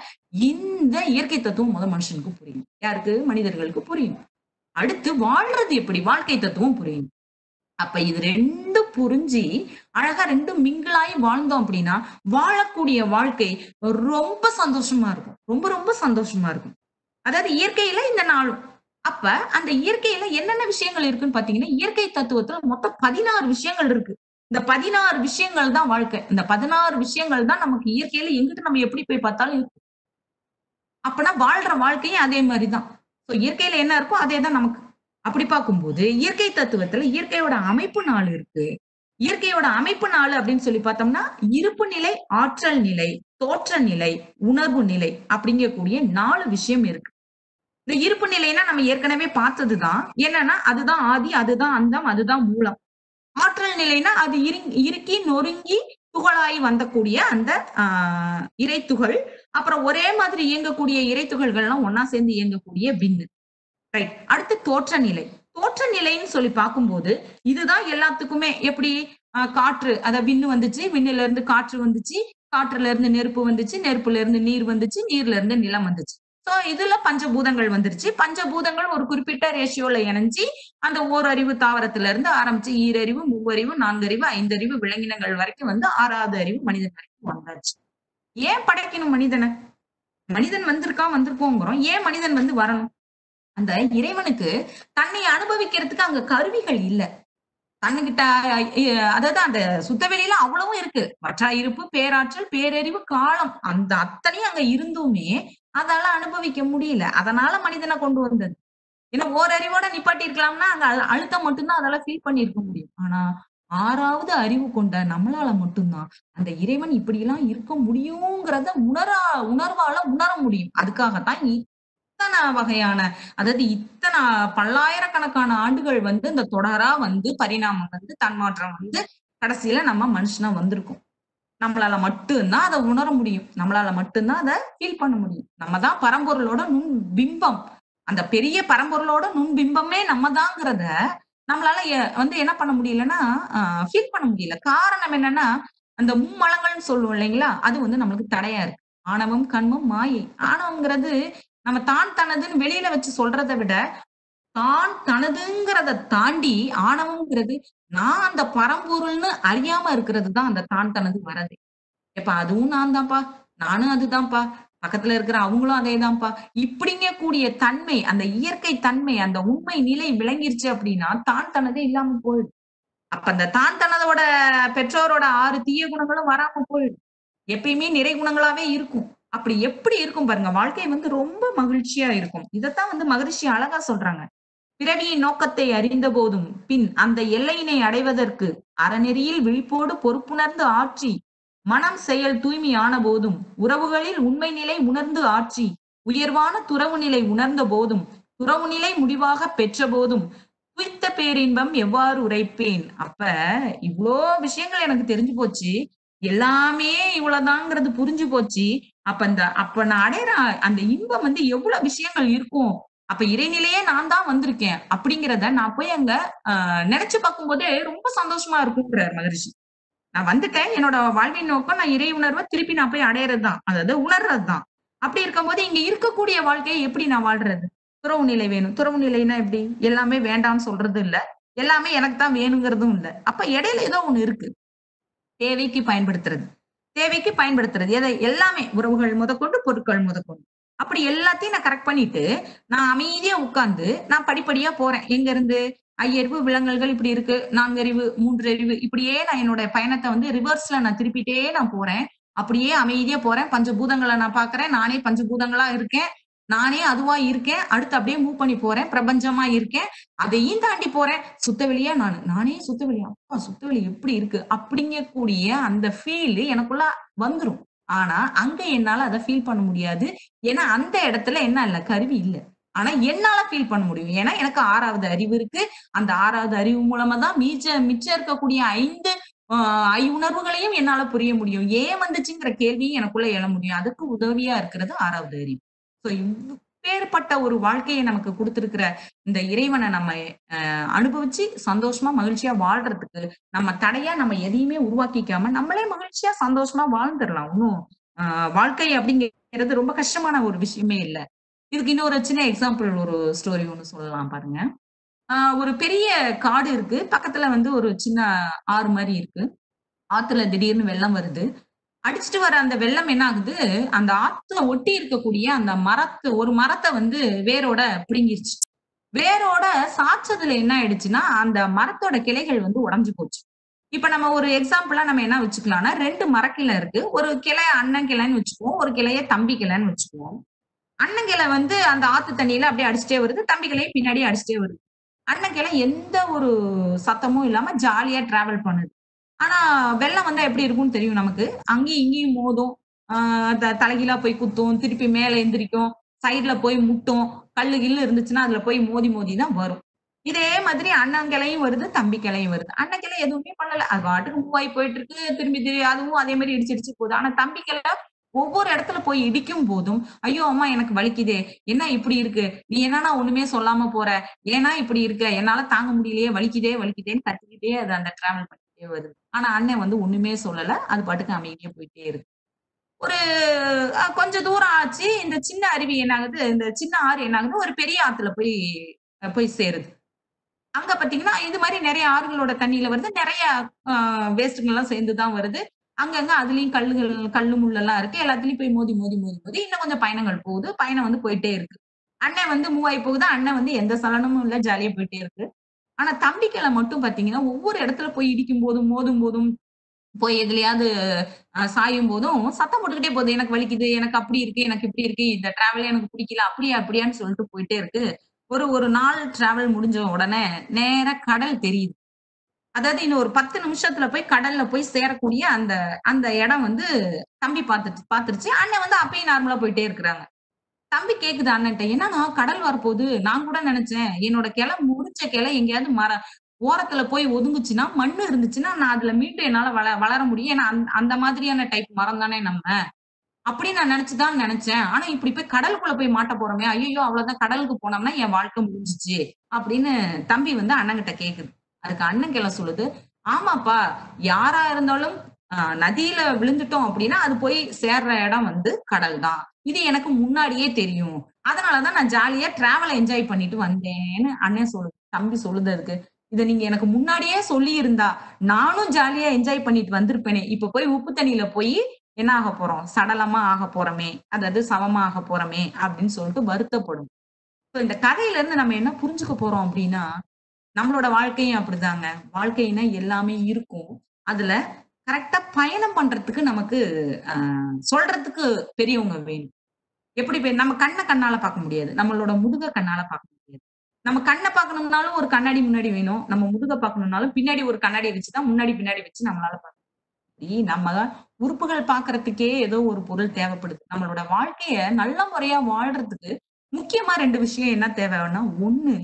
இந்த இயற்கை தத்துவம் மொத மனுஷனுக்கு புரியும். யாருக்கு? மனிதர்களுக்கு புரியும். அடுத்து வாழ்றது எப்படி? வாழ்க்கை தத்துவம் புரியும். அப்ப இது ரெண்டும் புரிஞ்சு, அழகா ரெண்டும் மிங்கிள் ஆயி வாழ்ந்தோம் அப்படின்னா, வாழக்கூடிய வாழ்க்கை ரொம்ப சந்தோஷமா இருக்கும். ரொம்ப ரொம்ப சந்தோஷமா இருக்கும். அதாவது இயற்கையில இந்த நாளும். அப்ப அந்த இயற்கையில என்னென்ன விஷயங்கள் இருக்குன்னு பார்த்தீங்கன்னா, இயற்கை தத்துவத்துல மொத்தம் பதினாறு விஷயங்கள் இருக்கு. இந்த பதினாறு விஷயங்கள் தான் வாழ்க்கை. இந்த பதினாறு விஷயங்கள் தான் நமக்கு இயற்கையில எங்கிட்டு நம்ம எப்படி போய் பார்த்தாலும் இருக்கு. அப்பன்னா வாழ்ற வாழ்க்கையும் அதே மாரி தான். சோ இயற்கையில என்ன இருக்கோ அதே தான் நமக்கு. அப்படி பார்க்கும்போது, இயற்கை தத்துவத்துல இயற்கையோட அமைப்பு நாலு இருக்கு. இயற்கையோட அமைப்பு நாலு அப்படின்னு சொல்லி பார்த்தோம்னா, இருப்பு நிலை, ஆற்றல் நிலை, தோற்ற நிலை, உணர்வு நிலை அப்படிங்கக்கூடிய நாலு விஷயம் இருக்கு. இந்த இருப்பு நிலைன்னா நம்ம ஏற்கனவே பார்த்தது தான். என்னன்னா, அதுதான் ஆதி, அதுதான் அந்தம், அதுதான் மூலம். ஆற்றல் நிலைன்னா அது இறுங் இறுக்கி, நொறுங்கி, துகளாகி வந்தக்கூடிய அந்த ஆ இறைத்துகள். அப்புறம் ஒரே மாதிரி இயங்கக்கூடிய இறைத்துகள்கள்லாம் ஒண்ணா சேர்ந்து இயங்கக்கூடிய விண்ணு. ரைட். அடுத்து தோற்ற நிலை. தோற்ற நிலைன்னு சொல்லி பார்க்கும்போது, இதுதான் எல்லாத்துக்குமே எப்படி அ காற்று அத விண்ணு வந்துச்சு, விண்ணுல இருந்து காற்று வந்துச்சு, காற்றுல இருந்து நெருப்பு வந்துச்சு, நெருப்புல இருந்து நீர் வந்துச்சு, நீர்ல இருந்து நிலம் வந்துச்சு. சோ இதுல பஞ்சபூதங்கள் வந்துருச்சு. பஞ்சபூதங்கள் ஒரு குறிப்பிட்ட ரேஷியோல இணஞ்சு, அந்த ஓரறிவு தாவரத்துல இருந்து ஆரம்பிச்சு ஈரறிவு, மூவறிவு, நான்கறிவு, ஐந்தறிவு விலங்கினங்கள் வரைக்கும் வந்து ஆறாவது அறிவு மனிதன் வரைக்கும் வந்தாச்சு. ஏன் படைக்கணும் மனிதன? மனிதன் வந்திருக்கான், வந்திருக்கோங்கிறோம். ஏன் மனிதன் வந்து வரணும்? அந்த இறைவனுக்கு தன்னை அனுபவிக்கிறதுக்கு அங்க கருவிகள் இல்ல. தன்னுகிட்ட எ அதாவது அந்த சுத்த வெளியில அவ்வளவும் இருக்கு. வற்றாயிருப்பு, பேராற்றல், பேரறிவு, காலம் அந்த அத்தனையும் அங்க இருந்துமே, அதால அனுபவிக்க முடியல. அதனால மனிதன கொண்டு வந்தது. ஏன்னா ஓரறிவோட நிப்பாட்டி இருக்கலாம்னா, அங்க அழு அழுத்தம் மட்டும் தான் அதால ஃபீல் பண்ணியிருக்க முடியும். ஆனா ஆறாவது அறிவு கொண்ட நம்மளால மட்டும் தான், அந்த இறைவன் இப்படியெல்லாம் இருக்க முடியுங்கிறத உணரா உணர்வால உணர முடியும். அதுக்காக தான் இத்தன வகையான அதாவது இத்தன பல்லாயிரக்கணக்கான ஆண்டுகள் வந்து இந்த தொடரா வந்து பரிணாமம் வந்து தன்மாற்றம் வந்து கடைசியில நம்ம மனுஷனா வந்திருக்கோம். நம்மளால மட்டும் தான் அத உணர முடியும். நம்மளால மட்டும் தான் அத ஃபீல் பண்ண முடியும். நம்ம தான் பரம்பொருளோட நுண் பிம்பம். அந்த பெரிய பரம்பொருளோட நுண் பிம்பமே நம்ம தாங்கிறத நம்மளால எ வந்து என்ன பண்ண முடியலன்னா, அ ஃபீல் பண்ண முடியல. காரணம் என்னன்னா, அந்த மும்மலங்கள்ன்னு சொல்லுவோம் இல்லைங்களா? அது வந்து நம்மளுக்கு தடையா இருக்கு. ஆணவம், கன்மம், மாயை. ஆணவம்ங்கிறது நம்ம தான் தனதுன்னு வெளியில வச்சு சொல்றத விட, தான் தனதுங்கிறத தாண்டி ஆணவம்ங்கிறது, நான் அந்த பரம்பொருள்னு அறியாம இருக்கிறது தான் அந்த தான் தனது வரதே. எப்பா அதுவும் நான் தான்ப்பா. நானும் அதுதான்ப்பா. பக்கத்துல இருக்கிற அவங்களும் அதேதான்ப்பா. இப்படிங்க கூடிய தன்மை, அந்த இயற்கை தன்மை, அந்த உண்மை நிலை விளங்கிருச்சு அப்படின்னா, தான் தனதே இல்லாம போயிடும். அப்ப அந்த தான் தனதோட பெற்றோரோட ஆறு தீய குணங்களும் வராம போயிடும். எப்பயுமே நிறை குணங்களாவே இருக்கும். அப்படி எப்படி இருக்கும் பாருங்க. வாழ்க்கை வந்து ரொம்ப மகிழ்ச்சியா இருக்கும். இதத்தான் வந்து மகரிஷி அழகா சொல்றாங்க. பிறவியின் நோக்கத்தை அறிந்த போதும், பின் அந்த எல்லையினை அடைவதற்கு அறநெறியில் விழிப்போடு பொறுப்புணர்ந்து ஆற்றி, மனம் செயல் தூய்மையான போதும், உறவுகளில் உண்மை நிலை உணர்ந்து ஆற்றி, உயர்வான துறவு நிலை உணர்ந்த போதும், துறவு நிலை முடிவாகப் பெற்ற போதும், துய்த்த பேரின்பம் எவ்வாறு உரைப்பேன்? அப்ப இவ்ளோ விஷயங்கள் எனக்கு தெரிஞ்சு போச்சு. எல்லாமே இவ்வளவுதாங்கிறது புரிஞ்சு போச்சு. அப்ப அந்த அப்ப நான் அடையிற அந்த இன்பம் வந்து எவ்வளவு விஷயங்கள் இருக்கும். அப்ப இறைநிலையே நான் தான் வந்திருக்கேன். அப்படிங்கிறத நான் போய் அங்க அ நெனச்சு பார்க்கும்போதே ரொம்ப சந்தோஷமா இருக்குங்கிறார் மகரிஷி. நான் வந்துட்டேன். என்னோட வாழ்வின் நோக்கம் நான் இறை உணர்வ திருப்பி நான் போய் அடையறது தான். அதாவது உணர்றது தான். அப்படி இருக்கும்போது இங்க இருக்கக்கூடிய வாழ்க்கைய எப்படி நான் வாழ்றது? துறவு நிலை வேணும். துறவு நிலைன்னா எப்படி? எல்லாமே வேண்டான்னு சொல்றது இல்ல. எல்லாமே எனக்கு தான் வேணுங்கிறதும் இல்ல. அப்ப இடையில ஏதோ ஒண்ணு இருக்கு. தேவைக்கு பயன்படுத்துறது. தேவைக்கு பயன்படுத்துறது. எதை? எல்லாமே உறவுகள் முதற்கொண்டு, பொருட்கள் முதற்கொண்டு. அப்படி எல்லாத்தையும் நான் கரெக்ட் பண்ணிட்டு, நான் அமைதியா உட்கார்ந்து, நான் படிப்படியா போறேன். எங்க இருந்து? ஐயறிவு, விலங்கல்கள் இப்படி இருக்கு. நான்கறிவு, மூன்றறிவு இப்படியே நான் என்னோட பயணத்த வந்து ரிவர்ஸ்ல நான் திருப்பிட்டே நான் போறேன். அப்படியே அமைதியா போறேன். பஞ்சபூதங்கள நான் பார்க்கிறேன். நானே பஞ்சபூதங்களா இருக்கேன். நானே அதுவா இருக்கேன். அடுத்து அப்படியே மூவ் பண்ணி போறேன். பிரபஞ்சமா இருக்கேன். அதையும் தாண்டி போறேன். சுத்தவெளியா நானு. நானே சுத்தவெளியா? அப்பா சுத்தவெளி எப்படி இருக்கு? அப்படிங்கக்கூடிய அந்த ஃபீல் எனக்குள்ள வந்துரும். ஆனா, அங்க என்னால அத ஃபீல் பண்ண முடியாது. ஏன்னா, அந்த இடத்துல என்ன இல்ல? கருவி இல்ல. ஆனா, என்னால ஃபீல் பண்ண முடியும். ஏன்னா, எனக்கு ஆறாவது அறிவு இருக்கு. அந்த ஆறாவது அறிவு மூலமா தான் மீச்ச மிச்சம் இருக்கக்கூடிய ஐந்து ஆ ஐயுணர்வுகளையும் என்னால புரிய முடியும். ஏன் வந்துச்சுங்கிற கேள்வியும் எனக்குள்ள எழ முடியும். அதுக்கு உதவியா இருக்கிறது ஆறாவது அறிவு. ஸோ இப்பேற்பட்ட ஒரு வாழ்க்கைய நமக்கு குடுத்திருக்கிற இந்த இறைவன நம்ம அ அனுபவிச்சு சந்தோஷமா, மகிழ்ச்சியா வாழ்றதுக்கு, நம்ம தடையா நம்ம எதையுமே உருவாக்கிக்காம, நம்மளே மகிழ்ச்சியா, சந்தோஷமா வாழ்ந்துரலாம். ஒண்ணும் அ வாழ்க்கை அப்படிங்கிறது ரொம்ப கஷ்டமான ஒரு விஷயமே இல்ல. இதுக்கு இன்னொரு சின்ன எக்ஸாம்பிள் ஒரு ஸ்டோரி ஒண்ணு சொல்லலாம் பாருங்க. ஆ ஒரு பெரிய காடு இருக்கு. பக்கத்துல வந்து ஒரு சின்ன ஆறு மாரி இருக்கு. ஆத்துல திடீர்னு வெள்ளம் வருது. அடிச்சுட்டு வர அந்த வெள்ளம் என்ன ஆகுது, அந்த ஆத்துல ஒட்டி இருக்கக்கூடிய அந்த மரத்த ஒரு மரத்த வந்து வேரோட பிடுங்கிருச்சு. வேரோட சாய்ச்சதுல என்ன ஆயிடுச்சுன்னா, அந்த மரத்தோட கிளைகள் வந்து உடைஞ்சு போச்சு. இப்ப நம்ம ஒரு எக்ஸாம்பிளா நம்ம என்ன வச்சுக்கலாம்னா, ரெண்டு மரக்கிளை இருக்கு. ஒரு கிளை அண்ணன் கிளைன்னு வச்சுக்குவோம். ஒரு கிளைய தம்பி கிளைன்னு வச்சுக்குவோம். அண்ணன் கிளை வந்து அந்த ஆத்து தண்ணீல அப்படியே அடிச்சுட்டே வருது. தம்பி கிளையும் பின்னாடியே அடிச்சுட்டே வருது. அண்ணன் கிளை எந்த ஒரு சத்தமும் இல்லாம ஜாலியா டிராவல் பண்ணுது. ஆனா, வெள்ளம் வந்தா எப்படி இருக்கும்னு தெரியும் நமக்கு. அங்கேயும் இங்கேயும் மோதும். ஆ த தலைகீழா போய் குத்தும். திருப்பி மேல எந்திரிக்கும். சைடுல போய் முட்டும். கல்லு கில்லு இருந்துச்சுன்னா, அதுல போய் மோதி மோதி தான் வரும். இதே மாதிரி அண்ணன் கிளையும் வருது, தம்பி கிளையும் வருது. அண்ணன் கிளை எதுவுமே பண்ணல. அது பாட்டுக்கு மூவ் ஆயி போயிட்டு இருக்கு. திரும்பி திரு அதுவும் அதே மாரி இடிச்சு இடிச்சு போகுது. ஆனா தம்பி கிளை ஒவ்வொரு இடத்துல போய் இடிக்கும் போதும், "ஐயோ! அம்மா எனக்கு வலிக்குதே! என்ன இப்படி இருக்கு? நீ என்னன்னா ஒண்ணுமே சொல்லாம போற? ஏன்னா இப்படி இருக்க? என்னால தாங்க முடியலையே! வலிக்குதே! வலிக்குதேன்னு" கத்திக்கிட்டே அது அந்த டிராவல் பண்ணிட்டே வருது. ஆனா அண்ணன் வந்து ஒண்ணுமே சொல்லல. அது பாட்டுக்கு அமைதியா போயிட்டே இருக்கு. ஒரு அ கொஞ்சம் தூரம் ஆச்சு. இந்த சின்ன அருவி என்ன ஆகுது, இந்த சின்ன ஆறு என்ன ஆகுது, ஒரு பெரிய ஆத்துல போய் அ போய் சேருது. அங்க பார்த்தீங்கன்னா, இது மாரி நெறைய ஆறுகளோட தண்ணீல வருது. நெறைய அ வேஸ்ட்டுங்கலாம் சேர்ந்து தான் வருது. அங்கங்க அதுலயும் கல்லுகள் கல்லு முள்ளெல்லாம் இருக்கு. எல்லாத்துலயும் போய் மோதி, மோதி, மோதி, மோதி இன்னும் கொஞ்சம் பயணங்கள் போகுது. பயணம் வந்து போயிட்டே இருக்கு. அண்ணன் வந்து மூவ் ஆயி போகுது. அண்ணன் வந்து எந்த சலனமும் இல்ல. ஜாலியா போயிட்டே இருக்கு. ஆனா தம்பிக்கள மட்டும் பார்த்தீங்கன்னா, ஒவ்வொரு இடத்துல போய் இடிக்கும்போதும், மோதும்போதும் போய் எதுலயாவது அ சாயும் போதும் சத்தம் போட்டுக்கிட்டே போகுது. எனக்கு வலிக்குது, எனக்கு அப்படி இருக்கு, எனக்கு இப்படி இருக்கு, இந்த டிராவலே எனக்கு பிடிக்கல, அப்படியா அப்படியான்னு சொல்லிட்டு போயிட்டே இருக்கு. ஒரு ஒரு நாள் டிராவல் முடிஞ்ச உடனே நேரா கடல் தெரியுது. அதாவது இன்னும் ஒரு பத்து நிமிஷத்துல போய் கடல்ல போய் சேரக்கூடிய அந்த அந்த இடம் வந்து தம்பி பாத்துட்டு பாத்துருச்சு. அண்ணன் வந்து அப்பயும் நார்மலா போயிட்டே இருக்கிறாங்க. தம்பி கேக்குது அண்ணன்ட்ட, "என்னண்ணா கடல் வரப்போது. நான் கூட நெனச்சேன். என்னோட கிளை முறிச்ச கிளை எங்கேயாவது மர ஓரத்துல போய் ஒதுங்குச்சுன்னா, மண்ணு இருந்துச்சுன்னா, நான் அதுல மீண்டும் என்னால வள வளர முடியும். ஏன்னா, அந் அந்த மாதிரியான டைப் மரம் தானே நம்ம. அப்படின்னு நான் நெனச்சு தான் நெனச்சேன். ஆனா இப்படி போய் கடலுக்குள்ள போய் மாட்ட போறோமே! ஐய்யய்யோ! அவ்வளோதான் கடலுக்கு போனோம்னா என் வாழ்க்கை முடிஞ்சுச்சு. அப்படின்னு தம்பி வந்து அண்ணங்கிட்ட கேக்குது. அதுக்கு அண்ணன் கிள சொல்லுது, "ஆமாப்பா, யாரா இருந்தாலும் அ நதியில விழுந்துட்டோம் அப்படின்னா, அது போய் சேர்ற இடம் வந்து கடல் தான். இது எனக்கு முன்னாடியே தெரியும். அதனால தான் நான் ஜாலியா டிராவல என்ஜாய் பண்ணிட்டு வந்தேன்னு" அண்ணன் சொல்லுது. தம்பி சொல்லுது அதுக்கு, "இத நீங்க எனக்கு முன்னாடியே சொல்லியிருந்தா, நானும் ஜாலியா என்ஜாய் பண்ணிட்டு வந்திருப்பேனே. இப்ப போய் உப்பு தண்ணீல போயி என்ன ஆக போறோம்? சடலமா ஆக போறோமே! அதாவது சவமா ஆக போறோமே! அப்படின்னு சொல்லிட்டு வருத்தப்படும். இப்ப இந்த கதையில இருந்து நம்ம என்ன புரிஞ்சுக்க போறோம் அப்படின்னா, நம்மளோட வாழ்க்கையும் அப்படிதாங்க. வாழ்க்கைன்னா எல்லாமே இருக்கும். அதுல கரெக்ட்டா பயணம் பண்றதுக்கு நமக்கு அ சொல்றதுக்கு பெரியவங்க வேணும். எப்படி வே நம்ம கண்ண கண்ணால பார்க்க முடியாது. நம்மளோட முதுக கண்ணால பார்க்க முடியாது. நம்ம கண்ண பார்க்கணும்னாலும் ஒரு கண்ணாடி முன்னாடி வேணும். நம்ம முதுக பார்க்கணும்னாலும் பின்னாடி ஒரு கண்ணாடிய வச்சு தான் முன்னாடி, பின்னாடி வச்சு நம்மளால இ நம்ம உறுப்புகள் பார்க்கறதுக்கே ஏதோ ஒரு பொருள் தேவைப்படுது. நம்மளோட வாழ்க்கைய நல்ல முறையா வாழ்றதுக்கு முக்கியமா ரெண்டு விஷயம் என்ன தேவைன்னா, ஒண்ணு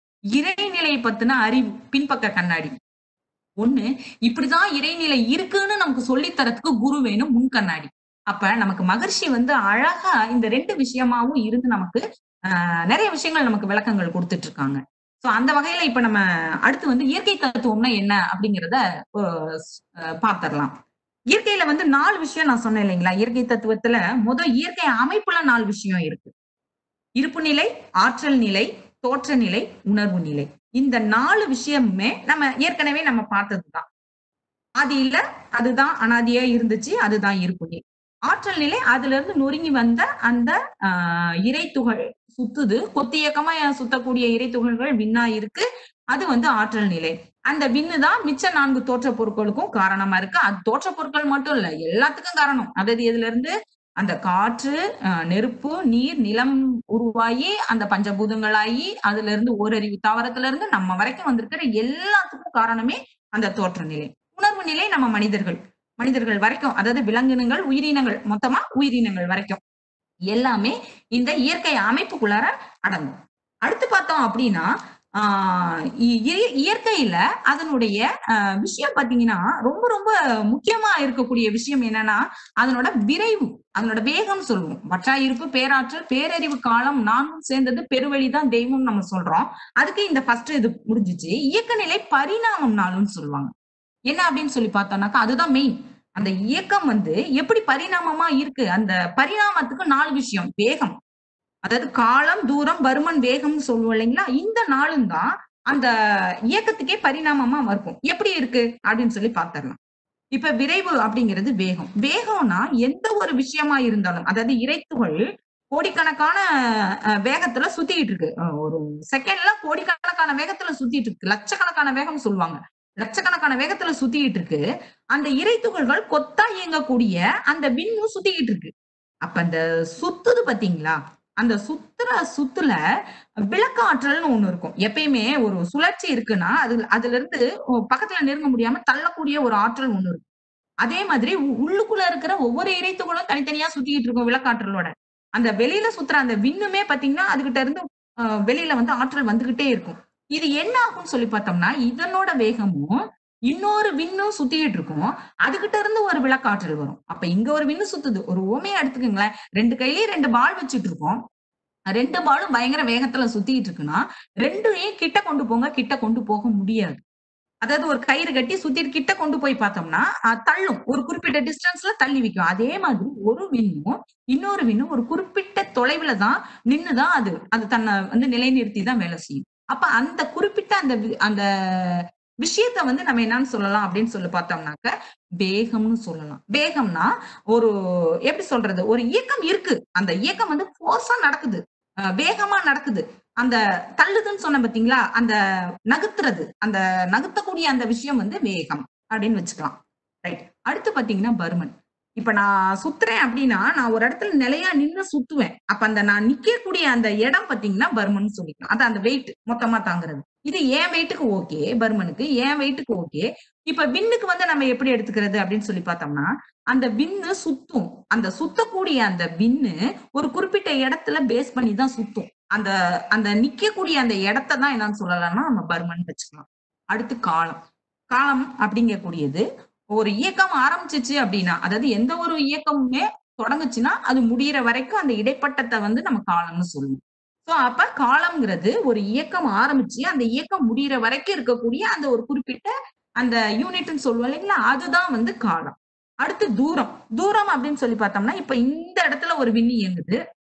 இறைநிலை பத்தின அறிவு. பின்பக்க கண்ணாடி. ஒண்ணு இப்படிதான் இறைநிலை இருக்குன்னு நமக்கு சொல்லி தர்றதுக்கு குரு வேணும். முன் கண்ணாடி. அப்ப நமக்கு மகரிஷி வந்து அழகா இந்த ரெண்டு விஷயமாவும் இருந்து நமக்கு அ நெறைய விஷயங்கள் நமக்கு விளக்கங்கள் குடுத்துட்டு இருக்காங்க. சோ அந்த வகையில இப்ப நம்ம அடுத்து வந்து இயற்கை தத்துவம்னா என்ன? அப்படிங்கிறத ஒ ஸ் அ பாத்தரலாம். இயற்கையில வந்து நாலு விஷயம் நான் சொன்னேன் இல்லைங்களா? இயற்கை தத்துவத்துல மொத இயற்கை அமைப்புல நாலு விஷயம் இருக்கு. இருப்பு நிலை, ஆற்றல் நிலை, தோற்ற நிலை, உணர்வு நிலை. இந்த நாலு விஷயமுமே நம்ம ஏற்கனவே நம்ம பார்த்ததுதான். ஆதியில அதுதான் அனாதியா இருந்துச்சு. அதுதான் இருப்பு நிலை. ஆற்றல் நிலை அதுல இருந்து நொறுங்கி வந்த அந்த ஆ இறை துகள் சுத்துது. கொத்து இயக்கமா சுத்தக்கூடிய இறை துகள்கள் விண்ணா இருக்கு. அது வந்து ஆற்றல் நிலை. அந்த விண்ணு தான் மிச்ச நான்கு தோற்ற பொருட்களுக்கும் காரணமா இருக்கு. அது தோற்ற பொருட்கள் மட்டும் இல்ல. எல்லாத்துக்கும் காரணம். அதாவது எதுலருந்து அந்த காற்று, அ நெருப்பு, நீர், நிலம் உருவாகி, அந்த பஞ்சபூதங்களாகி, அதுல இருந்து ஓரறிவு தாவரத்துல இருந்து நம்ம வரைக்கும் வந்திருக்கிற எல்லாத்துக்கும் காரணமே அந்த தோற்ற நிலை. உணர்வு நிலை நம்ம மனிதர்கள். மனிதர்கள் வரைக்கும், அதாவது விலங்கினங்கள், உயிரினங்கள், மொத்தமா உயிரினங்கள் வரைக்கும். எல்லாமே இந்த இயற்கை அமைப்புக்குள்ளார அடங்கும். அடுத்து பார்த்தோம் அப்படின்னா, ஆ இ இ- இயற்கையில அதனுடைய அ விஷயம் பார்த்தீங்கன்னா, ரொம்ப ரொம்ப முக்கியமா இருக்கக்கூடிய விஷயம் என்னன்னா, அதனோட விரைவு, அதனோட வேகம் சொல்லுவோம். வற்றாயிருப்பு, பேராற்றல், பேரறிவு காலம் நான்கும் சேர்ந்தது பெருவெளி தான் தெய்வம்னு நம்ம சொல்றோம். அதுக்கு இந்த ஃபர்ஸ்ட் இது முடிஞ்சுச்சு. இயக்கநிலை பரிணாமம் நாளும்னு சொல்லுவாங்க. என்ன அப்படின்னு சொல்லி பார்த்தோம்னாக்கா, அதுதான் மெயின். அந்த இயக்கம் வந்து எப்படி பரிணாமமா இருக்கு. அந்த பரிணாமத்துக்கு நாலு விஷயம். வேகம். அதாவது காலம், தூரம், பருமன், வேகம்னு சொல்லுவோம் இல்லைங்களா? இந்த நாலும் தான் அந்த இயக்கத்துக்கே பரிணாமமா இருக்கும். எப்படி இருக்கு? அப்படின்னு சொல்லி பார்த்துரலாம். இப்ப விரைவு அப்படிங்கிறது வேகம். வேகம்னா எந்த ஒரு விஷயமா இருந்தாலும், அதாவது இறைத்துகள் கோடிக்கணக்கான அ வேகத்துல சுத்திக்கிட்டு இருக்கு. அ ஒரு செகண்ட்ல கோடிக்கணக்கான வேகத்துல சுத்திட்டு இருக்கு. லட்சக்கணக்கான வேகம் சொல்லுவாங்க. லட்சக்கணக்கான வேகத்துல சுத்திக்கிட்டு இருக்கு. அந்த இறை துகள்கள் கொத்தா இயங்கக்கூடிய அந்த விண்ணும் சுத்திக்கிட்டு இருக்கு. அப்ப அந்த சுத்துது பாத்தீங்களா? அந்த சுத்துற சுத்துல விளக்க ஆற்றல்னு ஒண்ணு இருக்கும். எப்பயுமே ஒரு சுழற்சி இருக்குன்னா, அது அதுல இருந்து ஒ பக்கத்துல நெருங்க முடியாம தள்ளக்கூடிய ஒரு ஆற்றல் ஒண்ணு இருக்கும். அதே மாதிரி உ உள்ளுக்குள்ள இருக்கிற ஒவ்வொரு இறைத்துகளும் தனித்தனியா சுத்திக்கிட்டு இருக்கும் விளக்காற்றலோட. அந்த வெளியில சுத்துற அந்த விண்ணுமே பார்த்தீங்கன்னா, அதுகிட்ட இருந்து அ வெளியில வந்து ஆற்றல் வந்துகிட்டே இருக்கும். இது என்ன ஆகும்ன்னு சொல்லி பார்த்தோம்னா, இதனோட வேகமும், இன்னொரு விண்ணும் சுத்திக்கிட்டு இருக்கும். அதுகிட்ட இருந்து ஒரு விளக்காற்றல் வரும். அப்ப இங்க ஒரு விண்ணு சுத்துது. ஒரு உவமையா எடுத்துக்கங்களேன். ரெண்டு கையிலயும் ரெண்டு பால் வச்சுட்டு இருக்கோம். ரெண்டு பாலும் பயங்கர வேகத்துல சுத்திட்டு இருக்குன்னா, ரெண்டையும் கிட்ட கொண்டு போங்க, கிட்ட கொண்டு போக முடியாது. அதாவது ஒரு கயிறு கட்டி சுத்திட்டு கிட்ட கொண்டு போய் பார்த்தோம்னா, அ தள்ளும். ஒரு குறிப்பிட்ட டிஸ்டன்ஸ்ல தள்ளி வைக்கும். அதே மாதிரி ஒரு விண்ணும், இன்னொரு விண்ணும் ஒரு குறிப்பிட்ட தொலைவுல தான் நின்னு தான் அது அது தன்னை வந்து நிலைநிறுத்தி தான் வேலை செய்யும். அப்ப அந்த குறிப்பிட்ட அந்த வி அந்த விஷயத்த வந்து நம்ம என்னன்னு சொல்லலாம் அப்படின்னு சொல்லி பார்த்தோம்னாக்க, வேகம்னு சொல்லலாம். வேகம்னா ஒரு எப்படி சொல்றது? ஒரு இயக்கம் இருக்கு. அந்த இயக்கம் வந்து ஃபோர்ஸா நடக்குது. அ வேகமா நடக்குது. அந்த தள்ளுதுன்னு சொன்னேன் பார்த்தீங்களா? அந்த நகர்த்துறது. அந்த நகர்த்தக்கூடிய அந்த விஷயம் வந்து வேகம் அப்படின்னு வச்சுக்கலாம். ரைட். அடுத்து பார்த்தீங்கன்னா பருமன். இப்ப நான் சுத்துறேன் அப்படின்னா, நான் ஒரு இடத்துல நிலையா நின்னு சுத்துவேன். அப்ப அந்த நான் நிக்கக்கூடிய அந்த இடம் பார்த்தீங்கன்னா பருமன்னு சொல்லிக்கலாம். அதான் அந்த வெயிட் மொத்தமா தாங்குறது. இது என் வெயிட்டுக்கு ஓகே. பருமனுக்கு. என் வெயிட்டுக்கு ஓகே. இப்ப விண்ணுக்கு வந்து நம்ம எப்படி எடுத்துக்கிறது அப்படின்னு சொல்லி பார்த்தோம்னா, அந்த விண்ணு சுத்தும். அந்த சுத்தக்கூடிய அந்த விண்ணு ஒரு குறிப்பிட்ட இடத்துல பேஸ் பண்ணி தான் சுத்தும். அந்த அந்த நிக்கக்கூடிய அந்த இடத்த தான் என்னன்னு சொல்லலாம்னா, நம்ம பருமன்னு வச்சுக்கலாம். அடுத்து காலம். காலம் அப்படிங்கக்கூடியது ஒரு இயக்கம் ஆரம்பிச்சுச்சு அப்படின்னா, அதாவது எந்த ஒரு இயக்கமுமே தொடங்குச்சுன்னா, அது முடியிற வரைக்கும் அந்த இடைப்பட்டத வந்து நம்ம காலம்னு சொல்லுவோம். சோ அப்ப காலம்ங்கிறது ஒரு இயக்கம் ஆரம்பிச்சு, அந்த இயக்கம் முடியிற வரைக்கும் இருக்கக்கூடிய அந்த ஒரு குறிப்பிட்ட அந்த யூனிட்ன்னு சொல்லுவோம் இல்லைங்களா? அதுதான் வந்து காலம். அடுத்து தூரம். தூரம் அப்படின்னு சொல்லி பார்த்தோம்னா, இப்ப இந்த இடத்துல ஒரு விண்ணு இயங்குது.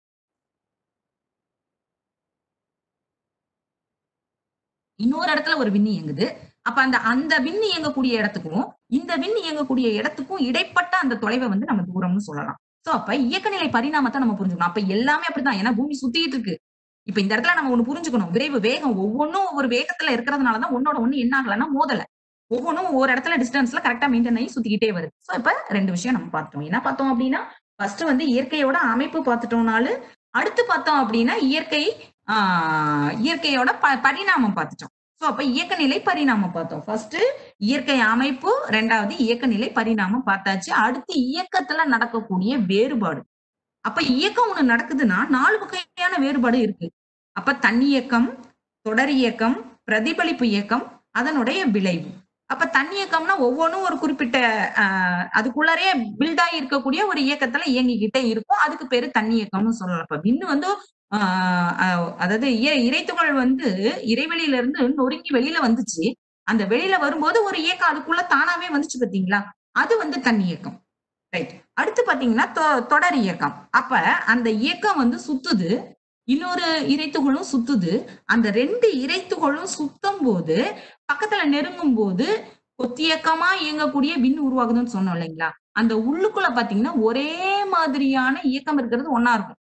இன்னொரு இடத்துல ஒரு விண்ணு இயங்குது. அப்ப அந்த அந்த விண்ணு இயங்கக்கூடிய இடத்துக்கும், இந்த விண்ணு இயங்கக்கூடிய இடத்துக்கும் இடைப்பட்ட அந்த தொலைவ வந்து நம்ம தூரம்னு சொல்லலாம். சோ அப்ப இயக்கநிலை பரிணாமத்த நம்ம புரிஞ்சுக்கணும். அப்ப எல்லாமே அப்படித்தான். ஏன்னா பூமி சுத்திட்டு இருக்கு. இப்ப இந்த இடத்துல நம்ம ஒண்ணு புரிஞ்சுக்கணும். விரைவு, வேகம் ஒவ்வொன்னும் ஒவ்வொரு வேகத்துல இருக்கிறதுனால தான் ஒண்ணோட ஒண்ணு என்ன ஆகலன்னா மோதல. ஒவ்வொன்னும் ஒரு இடத்துல டிஸ்டன்ஸ்ல கரெக்ட்டா மெயின்டெயின் ஆகி சுத்திக்கிட்டே வருது. சோ இப்ப ரெண்டு விஷயம் நம்ம பார்த்தோம். என்ன பார்த்தோம் அப்டின்னா, ஃபர்ஸ்ட் வந்து இயற்கையோட அமைப்பு பார்த்துட்டோம்னாலும், அடுத்து பார்த்தோம் அப்டின்னா, இயற்கை ஆ இயற்கையோட ப பரிணாமம் பார்த்துட்டோம். சோ அப்ப இயக்கநிலை, பரிணாமம் பார்த்தோம். ஃபர்ஸ்ட் இயற்கை அமைப்பு, இரண்டாவது இயக்கநிலை, பரிணாமம் பார்த்தாச்சு. அடுத்து இயக்கத்துல நடக்கக்கூடிய வேறுபாடு. அப்ப இயக்கம் ஒண்ணு நடக்குதுன்னா, நாலு வகையான வேறுபாடு இருக்கு. அப்ப தன்னியக்கம், தொடர் இயக்கம், பிரதிபலிப்பு இயக்கம், அதனுடைய விளைவு. அப்ப தன்னியக்கம்னா ஒவ்வொன்னும் ஒரு குறிப்பிட்ட அ அதுக்குள்ளாரயே பில்ட் ஆகி இருக்கக்கூடிய ஒரு இயக்கத்துல இயங்கிக்கிட்டே இருக்கும். அதுக்கு பேரு தன்னியக்கம்னு சொல்லலாம். அப்ப விண்ணு வந்து ஆ அ அதாவது இய இறைத்துகள் வந்து இறைவெளியில இருந்து நொறுங்கி வெளியில வந்துச்சு. அந்த வெளியில வரும்போது ஒரு இயக்கம் அதுக்குள்ள தானாவே வந்துச்சு பார்த்தீங்களா? அது வந்து தன்னியக்கம். ரைட். அடுத்து பார்த்தீங்கன்னா, தொ தொடர் இயக்கம். அப்ப அந்த இயக்கம் வந்து சுத்துது. இன்னொரு இரைத்துகளும் சுத்துது. அந்த ரெண்டு இரைத்துகளும் சுத்தும் போது, பக்கத்துல நெருங்கும் போது, ஒத்தியக்கமா இயங்கக்கூடிய விண் உருவாகுதுன்னு சொன்னோம் இல்லைங்களா? அந்த உள்ளுக்குள்ள பார்த்தீங்கன்னா, ஒரே மாதிரியான இயக்கம் இருக்கிறது ஒண்ணா இருக்கும்.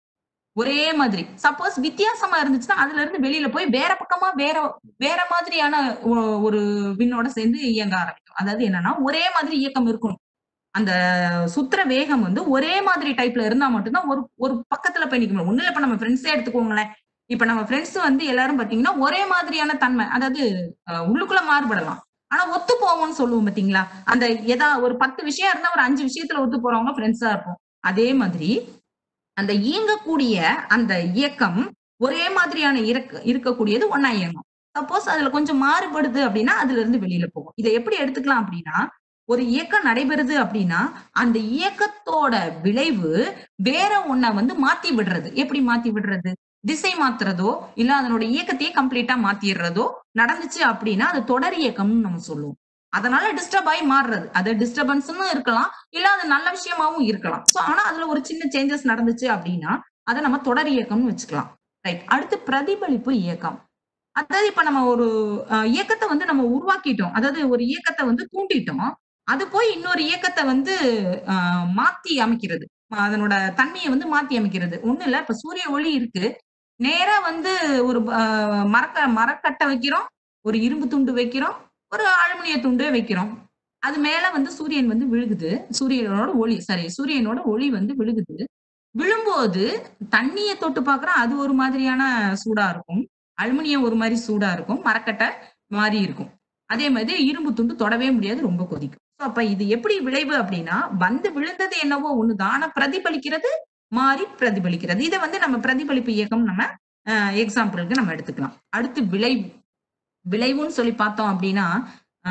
ஒரே மாதிரி. சப்போஸ் வித்தியாசமா இருந்துச்சுன்னா, அதுல இருந்து வெளியில போய் வேற பக்கமா வேற வேற மாதிரியான ஒ ஒரு விண்ணோட சேர்ந்து இயங்க ஆரம்பிக்கும். அதாவது என்னன்னா, ஒரே மாதிரி இயக்கம் இருக்கணும். அந்த சுத்துற வேகம் வந்து ஒரே மாதிரி டைப்ல இருந்தா மட்டும் தான் ஒரு ஒரு பக்கத்துல போய் நிக்க முடியும். ஒண்ணும் இல்ல இப்ப நம்ம ஃப்ரெண்ட்ஸே எடுத்துக்கோங்களேன். இப்ப நம்ம ஃப்ரெண்ட்ஸ் வந்து எல்லாரும் பார்த்தீங்கன்னா, ஒரே மாதிரியான தன்மை. அதாவது அ உள்ளுக்குள்ள மாறுபடலாம். ஆனா ஒத்து போவோம்ன்னு சொல்லுவோம் பார்த்தீங்களா? அந்த எதா ஒரு பத்து விஷயம் இருந்தா ஒரு அஞ்சு விஷயத்துல ஒத்து போறவங்க ஃப்ரெண்ட்ஸா இருப்போம். அதே மாதிரி அந்த இயங்கக்கூடிய அந்த இயக்கம் ஒரே மாதிரியான இருக்க இருக்கக்கூடியது ஒண்ணா இயங்கும். சப்போஸ் அதுல கொஞ்சம் மாறுபடுது அப்படின்னா, அதுல இருந்து வெளியில போகும். இத எப்படி எடுத்துக்கலாம் அப்படின்னா, ஒரு இயக்கம் நடைபெறுது அப்படின்னா, அந்த இயக்கத்தோட விளைவு வேற ஒண்ண வந்து மாத்தி விடுறது. எப்படி மாத்தி விடுறது? திசை மாத்துறதோ, இல்ல அதனோட இயக்கத்தையே கம்ப்ளீட்டா மாத்திர்றதோ நடந்துச்சு அப்படின்னா, அது தொடர் இயக்கம்னு நம்ம சொல்லுவோம். அதனால டிஸ்டர்ப் ஆயி மாறுறது. அது டிஸ்டர்பன்ஸ்ன்னு இருக்கலாம். இல்ல அது நல்ல விஷயமாவும் இருக்கலாம். சோ ஆனா அதுல ஒரு சின்ன சேஞ்சஸ் நடந்துச்சு அப்படின்னா, அத நம்ம தொடர் இயக்கம்னு வச்சுக்கலாம். ரைட். அடுத்து பிரதிபலிப்பு இயக்கம். அதாவது இப்ப நம்ம ஒரு அ இயக்கத்த வந்து நம்ம உருவாக்கிட்டோம். அதாவது ஒரு இயக்கத்த வந்து தூண்டிட்டோம். அது போய் இன்னொரு இயக்கத்த வந்து அ மாத்தி அமைக்கிறது. அதனோட தன்மைய வந்து மாத்தி அமைக்கிறது. ஒண்ணும் இல்ல. இப்ப சூரிய ஒளி இருக்கு. நேரா வந்து ஒரு அ மரக்க மரக்கட்ட வைக்கிறோம். ஒரு இரும்பு துண்டு வைக்கிறோம். ஒரு அலுமினிய துண்டு வைக்கிறோம். அது மேல வந்து சூரியன் வந்து விழுகுது. சூரியனோட ஒளி சாரி சூரியனோட ஒளி வந்து விழுகுது. விழும்போது தண்ணீய தொட்டு பார்க்குறோம். அது ஒரு மாதிரியான சூடா இருக்கும். அலுமினியம் ஒரு மாரி சூடா இருக்கும். மரக்கட்டை மாறி இருக்கும். அதே மாதிரி இரும்பு துண்டு தொடவே முடியாது. ரொம்ப கொதிக்கும். சோ அப்ப இது எப்படி விளைவு அப்டின்னா, வந்து விழுந்தது என்னவோ ஒண்ணுதான். ஆனா பிரதிபலிக்கிறது மாறி பிரதிபலிக்கிறது. இத வந்து நம்ம பிரதிபலிப்பு இயக்கம் நம்ம அ எக்ஸாம்பிள்க்கு நம்ம எடுத்துக்கலாம். அடுத்து விளைவு. விளைவுன்னு சொல்லி பார்த்தோம் அப்டின்னா, ஆ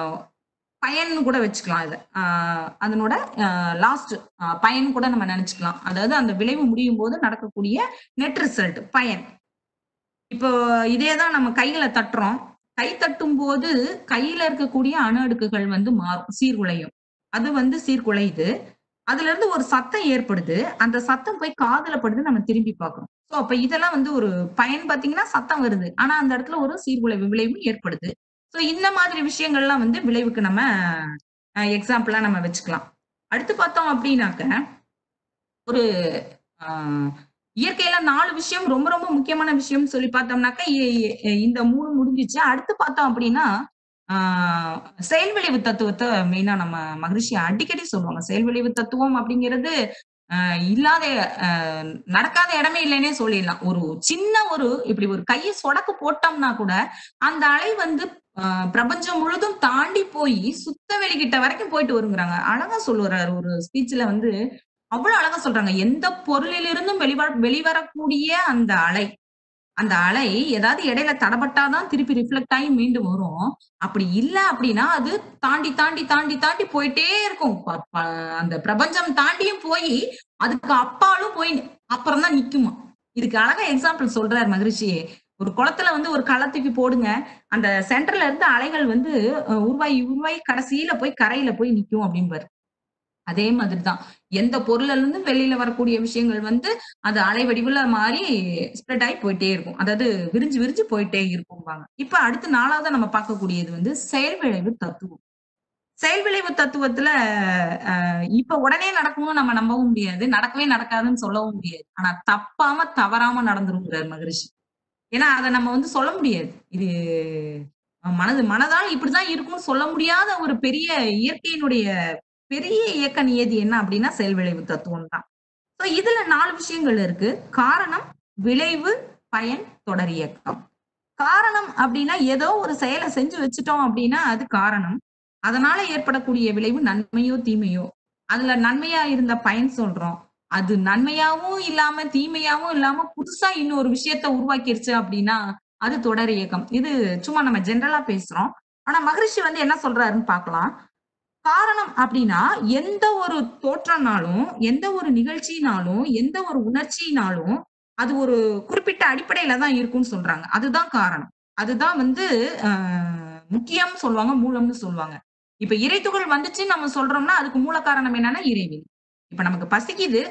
பயன்னு கூட வச்சுக்கலாம் இத. ஆ அதனோட அ லாஸ்ட் அ பயன் கூட நம்ம நெனச்சுக்கலாம். அதாவது அந்த விளைவு முடியும்போது நடக்கக்கூடிய நெட் ரிசல்ட் பயன். இப்போ இதே தான் நம்ம கைகள தட்டுறோம். கை தட்டும்போது கையில இருக்கக்கூடிய அணு அடுக்குகள் வந்து மாறும். சீர்குலையும். அது வந்து சீர்குலையுது. அதுலருந்து ஒரு சத்தம் ஏற்படுது. அந்த சத்தம் போய் காதுல படுது நம்ம திரும்பி பார்க்குறோம். சோ அப்ப இதெல்லாம் வந்து ஒரு பயன் பார்த்தீங்கன்னா, சத்தம் வருது. ஆனா அந்த இடத்துல ஒரு சீர்குலைவு விளைவும் ஏற்படுது. சோ இந்த மாதிரி விஷயங்கள்லாம் வந்து விளைவுக்கு நம்ம அ எக்ஸாம்பிளா நம்ம வச்சுக்கலாம். அடுத்து பார்த்தோம் அப்டின்னாக்க, ஒரு ஆ இயற்கையில நாலு விஷயம் ரொம்ப ரொம்ப முக்கியமான விஷயம்னு சொல்லி பார்த்தோம்னாக்க, இ இ இந்த மூணு முடிஞ்சுச்சு. அடுத்து பார்த்தோம் அப்டின்னா, ஆ செயல்விளைவு தத்துவத்த மெயினா நம்ம மகரிஷி அடிக்கடி சொல்லுவாங்க. செயல்விளைவு தத்துவம் அப்டிங்கிறது அ இல்லாத அ நடக்காத இடமே இல்லன்னே சொல்லிடலாம். ஒரு சின்ன ஒரு இப்டி ஒரு கைய சொடக்கு போட்டோம்னா கூட, அந்த அலை வந்து அ பிரபஞ்சம் முழுதும் தாண்டி போயி சுத்த வெளிக்கிட்ட வரைக்கும் போயிட்டு வருங்கிறாங்க. அழகா சொல்லுறாரு ஒரு ஸ்பீச்ல வந்து அவ்வளோ அழகா சொல்றாங்க. எந்த பொருளிலிருந்தும் வெளிவ வெளிவரக்கூடிய அந்த அலை. அந்த அலை ஏதாவது இடையில தடபட்டா தான் திருப்பி ரிஃப்ளெக்ட் ஆயி மீண்டும் வரும். அப்படி இல்ல அப்படின்னா, அது தாண்டி, தாண்டி, தாண்டி, தாண்டி போயிட்டே இருக்கும். ப ப அந்த பிரபஞ்சம் தாண்டியும் போயி, அதுக்கு அப்பாலும் போய் அப்புறம் தான் நிக்குமாம். இதுக்கு அழகா எக்ஸாம்பிள் சொல்றாரு மகரிஷி. ஒரு குளத்துல வந்து ஒரு கல்ல தூக்கி போடுங்க. அந்த சென்டர்ல இருந்து அலைகள் வந்து அ உருவாகி, உருவாகி கடைசியில போய் கரையில போய் நிக்கும் அப்படிம்பாரு. அதே மாதிரி தான். எந்த பொருள்ல இருந்தும் வெளியில வரக்கூடிய விஷயங்கள் வந்து, அது அலை வடிவுல மாறி ஸ்ப்ரெட் ஆயி போயிட்டே இருக்கும். அதாவது விரிஞ்சு, விரிஞ்சு போயிட்டே இருக்கும்பாங்க. இப்ப அடுத்து நாலாவதா நம்ம பார்க்கக்கூடியது வந்து செயல் விளைவு தத்துவம். செயல் விளைவு தத்துவத்துல அ இப்ப உடனே நடக்கும்னு நம்ம நம்பவும் முடியாது. நடக்கவே நடக்காதுன்னு சொல்லவும் முடியாது. ஆனா தப்பாம, தவறாம நடந்துருங்கிறார் மகரிஷி. ஏன்னா, அத நம்ம வந்து சொல்ல முடியாது. இது மனது மனதால் இப்படிதான் இருக்கும்னு சொல்ல முடியாத ஒரு பெரிய இயற்கையினுடைய பெரிய இயக்க நியதி என்ன அப்படின்னா, செயல் விளைவு தத்துவம் தான். சோ இதுல நாலு விஷயங்கள் இருக்கு. காரணம், விளைவு, பயன், தொடர் இயக்கம். காரணம் அப்படின்னா, ஏதோ ஒரு செயல செஞ்சு வச்சுட்டோம் அப்படின்னா, அது காரணம். அதனால ஏற்படக்கூடிய விளைவு நன்மையோ, தீமையோ. அதுல நன்மையா இருந்த பயன் சொல்றோம். அது நன்மையாவும் இல்லாம, தீமையாவும் இல்லாம, புதுசா இன்னொரு விஷயத்த உருவாக்கிருச்சு அப்படின்னா, அது தொடர் இயக்கம். இது சும்மா நம்ம ஜெனரலா பேசுறோம். ஆனா மகரிஷி வந்து என்ன சொல்றாருன்னு பார்க்கலாம். காரணம் அப்டின்னா, எந்த ஒரு தோற்றம்னாலும், எந்த ஒரு நிகழ்ச்சியினாலும், எந்த ஒரு உணர்ச்சியினாலும், அது ஒரு குறிப்பிட்ட அடிப்படையில தான் இருக்கும்னு சொல்றாங்க. அதுதான் காரணம். அதுதான் வந்து அ முக்கியம்னு சொல்லுவாங்க, மூலம்னு சொல்லுவாங்க. இப்ப இறைத்துகள் வந்துச்சுன்னு நம்ம சொல்றோம்னா, அதுக்கு மூல காரணம் என்னன்னா இறைவன். இப்ப நமக்கு பசிக்குது.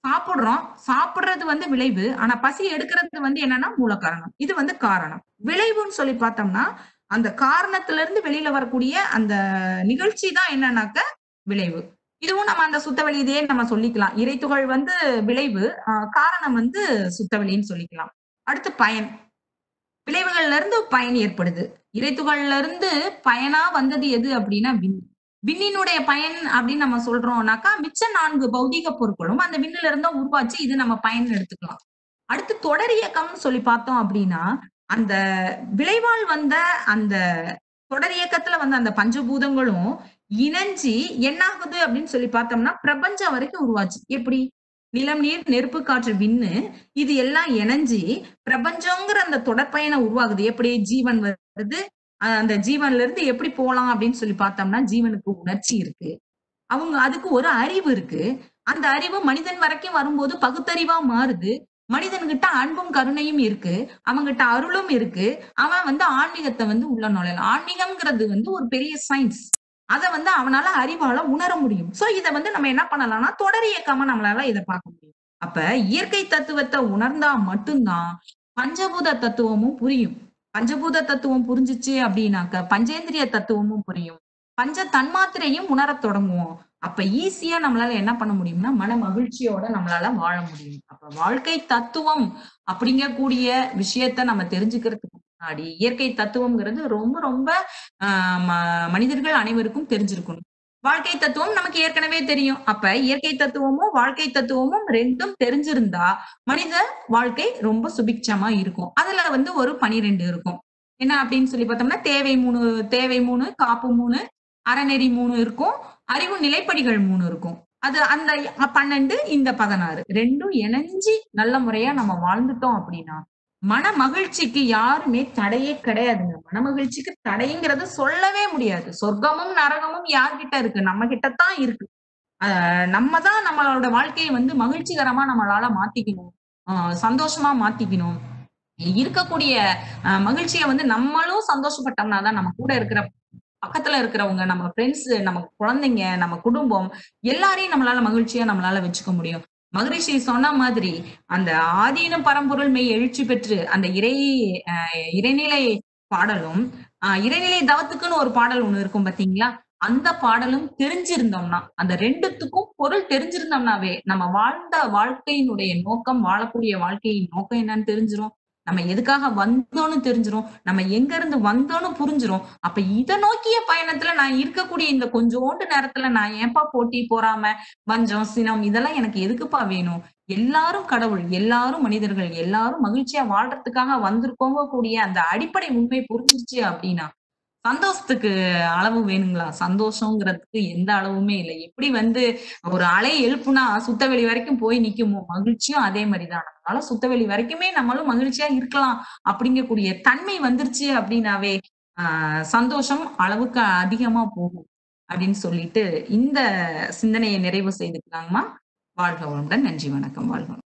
சாப்பிடுறோம். சாப்பிடுறது வந்து விளைவு. ஆனா பசி எடுக்கிறது வந்து என்னன்னா மூல காரணம். இது வந்து காரணம். விளைவுன்னு சொல்லி பார்த்தோம்னா, அந்த காரணத்திலிருந்து வெளியில வரக்கூடிய அந்த நிகழ்ச்சி தான் என்னன்னாக்க விளைவு. இதுவும் நம்ம அந்த சுத்தவெளி இதையே நம்ம சொல்லிக்கலாம். இறைத்துகள் வந்து விளைவு, அ காரணம் வந்து சுத்தவெளின்னு சொல்லிக்கலாம். அடுத்து பயன். விளைவுகள்ல இருந்து பயன் ஏற்படுது. இறைத்துகள்ல இருந்து பயனா வந்தது எது அப்டின்னா விண். விண்ணினுடைய பயன் அப்டின்னு நம்ம சொல்றோம்னாக்கா, மிச்ச நான்கு பௌதீக பொருட்களும் அந்த விண்ணுல இருந்து தான் உருவாச்சு. இது நம்ம பயன்னு எடுத்துக்கலாம். அடுத்து தொடர் இயக்கம்னு சொல்லி பார்த்தோம் அப்டின்னா, அந்த விளைவால் வந்த அந்த தொடர் இயக்கத்துல வந்த அந்த பஞ்சபூதங்களும் இணஞ்சு என்னாகுது அப்டின்னு சொல்லி பார்த்தோம்னா, பிரபஞ்சம் வரைக்கும் உருவாச்சு. எப்டி? நிலம், நீர், நெருப்பு, காற்று, விண்ணு இது எல்லாம் இணஞ்சு பிரபஞ்சம்ங்கிற அந்த தொடர்பயணம் உருவாகுது. எப்படி? ஜீவன் வருது. அ அந்த ஜீவன்ல இருந்து எப்படி போலாம் அப்படின்னு சொல்லி பார்த்தோம்னா, ஜீவனுக்கு உணர்ச்சி இருக்கு. அவங்க அதுக்கு ஒரு அறிவு இருக்கு. அந்த அறிவு மனிதன் வரைக்கும் வரும்போது பகுத்தறிவா மாறுது. மனிதன்கிட்ட அன்பும், கருணையும் இருக்கு. அவன்கிட்ட அருளும் இருக்கு. அவன் வந்து ஆன்மீகத்த வந்து உள்ள நுழையலாம். ஆன்மீகம்ங்கிறது வந்து ஒரு பெரிய சயின்ஸ். அத வந்து அவனால அறிவால உணர முடியும். சோ இத வந்து நம்ம என்ன பண்ணலாம்னா, தொடர் இயக்கமா நம்மளால இத பார்க்க முடியும். அப்ப இயற்கை தத்துவத்த உணர்ந்தா மட்டும் தான், பஞ்சபூத தத்துவமும் புரியும். பஞ்சபூத தத்துவம் புரிஞ்சுச்சு அப்டின்னாக்க, பஞ்சேந்திரிய தத்துவமும் புரியும். பஞ்ச தன்மாத்திரையும் உணரத் தொடங்குவோம். அப்ப ஈஸியா நம்மளால என்ன பண்ண முடியும்னா, மன மகிழ்ச்சியோட நம்மளால வாழ முடியும். அப்ப வாழ்க்கை தத்துவம் அப்படிங்கக்கூடிய விஷயத்த நம்ம தெரிஞ்சுக்கிறதுக்கு முன்னாடி, இயற்கை தத்துவம்ங்கிறது ரொம்ப ரொம்ப அ ம மனிதர்கள் அனைவருக்கும் தெரிஞ்சிருக்கணும். வாழ்க்கை தத்துவம் நமக்கு ஏற்கனவே தெரியும். அப்ப இயற்கை தத்துவமும், வாழ்க்கை தத்துவமும் ரெண்டும் தெரிஞ்சிருந்தா, மனித வாழ்க்கை ரொம்ப சுபிட்சமா இருக்கும். அதுல வந்து ஒரு பன்னிரண்டு இருக்கும். என்ன அப்படின்னு சொல்லி பார்த்தோம்னா, தேவை மூன்று தேவை மூன்று, காப்பு மூன்று, அறநெறி மூன்று இருக்கும். அறிவு நிலைப்படிகள் மூன்று இருக்கும். அது அந்த பன்னிரண்டு இந்த பதினாறு ரெண்டும் இணைஞ்சு நல்ல முறையா நம்ம வாழ்ந்துட்டோம் அப்படின்னா, மன மகிழ்ச்சிக்கு யாருமே தடையே கிடையாதுங்க. மன மகிழ்ச்சிக்கு தடைங்கிறது சொல்லவே முடியாது. சொர்க்கமும், நரகமும் யார்கிட்ட இருக்கு? நம்ம கிட்ட தான் இருக்கு. அ நம்ம தான் நம்மளோட வாழ்க்கைய வந்து மகிழ்ச்சிகரமா நம்மளால மாத்திக்கணும். அ சந்தோஷமா மாத்திக்கணும். இருக்கக்கூடிய அ மகிழ்ச்சிய வந்து நம்மளும் சந்தோஷப்பட்டோம்னா தான் நம்ம கூட இருக்கிற பக்கத்துல இருக்கிறவங்க, நம்ம ஃப்ரெண்ட்ஸ், நம்ம குழந்தைங்க, நம்ம குடும்பம் எல்லாரையும் நம்மளால மகிழ்ச்சியா நம்மளால வச்சுக்க முடியும். மகரிஷி சொன்ன மாதிரி, அந்த ஆதீனம் பரம்பொருள் மெய் எழுச்சி பெற்று அந்த இறை அ இறைநிலை பாடலும், அ இறைநிலை தவத்துக்குன்னு ஒரு பாடல் ஒண்ணு இருக்கும் பார்த்தீங்களா? அந்த பாடலும் தெரிஞ்சிருந்தோம்னா, அந்த ரெண்டுத்துக்கும் பொருள் தெரிஞ்சிருந்தோம்னாவே, நம்ம வாழ்ந்த வாழ்க்கையினுடைய நோக்கம், வாழக்கூடிய வாழ்க்கையின் நோக்கம் என்னன்னு தெரிஞ்சிரும். நம்ம எதுக்காக வந்தோம்னு தெரிஞ்சிரும். நம்ம எங்க இருந்து வந்தோம்னு புரிஞ்சிரும். அப்ப இத நோக்கிய பயணத்துல நான் இருக்கக்கூடிய இந்த கொஞ்சோண்டு நேரத்துல நான் ஏன்பா போட்டி, பொறாம, வஞ்சம், சினம் இதெல்லாம் எனக்கு எதுக்குப்பா வேணும்? எல்லாரும் கடவுள், எல்லாரும் மனிதர்கள், எல்லாரும் மகிழ்ச்சியா வாழ்றதுக்காக வந்திருக்கோங்க கூடிய அந்த அடிப்படை உண்மை புரிஞ்சிருச்சு அப்டின்னா, சந்தோஷத்துக்கு அளவு வேணுங்களா? சந்தோஷங்கிறதுக்கு எந்த அளவுமே இல்ல. எப்படி வந்து ஒரு அலை எழுப்புனா சுத்தவெளி வரைக்கும் போய் நிக்குமோ, மகிழ்ச்சியும் அதே மாரி தான். அதனால சுத்தவெளி வரைக்குமே நம்மளும் மகிழ்ச்சியா இருக்கலாம் அப்படிங்கக்கூடிய தன்மை வந்துருச்சு அப்படின்னாவே, ஆ சந்தோஷம் அளவுக்கு அதிகமா போகும். அப்படின்னு சொல்லிட்டு, இந்த சிந்தனைய நிறைவு செய்துக்கலாங்கம்மா. வாழ்க வளமுடன். நன்றி, வணக்கம். வாழ்க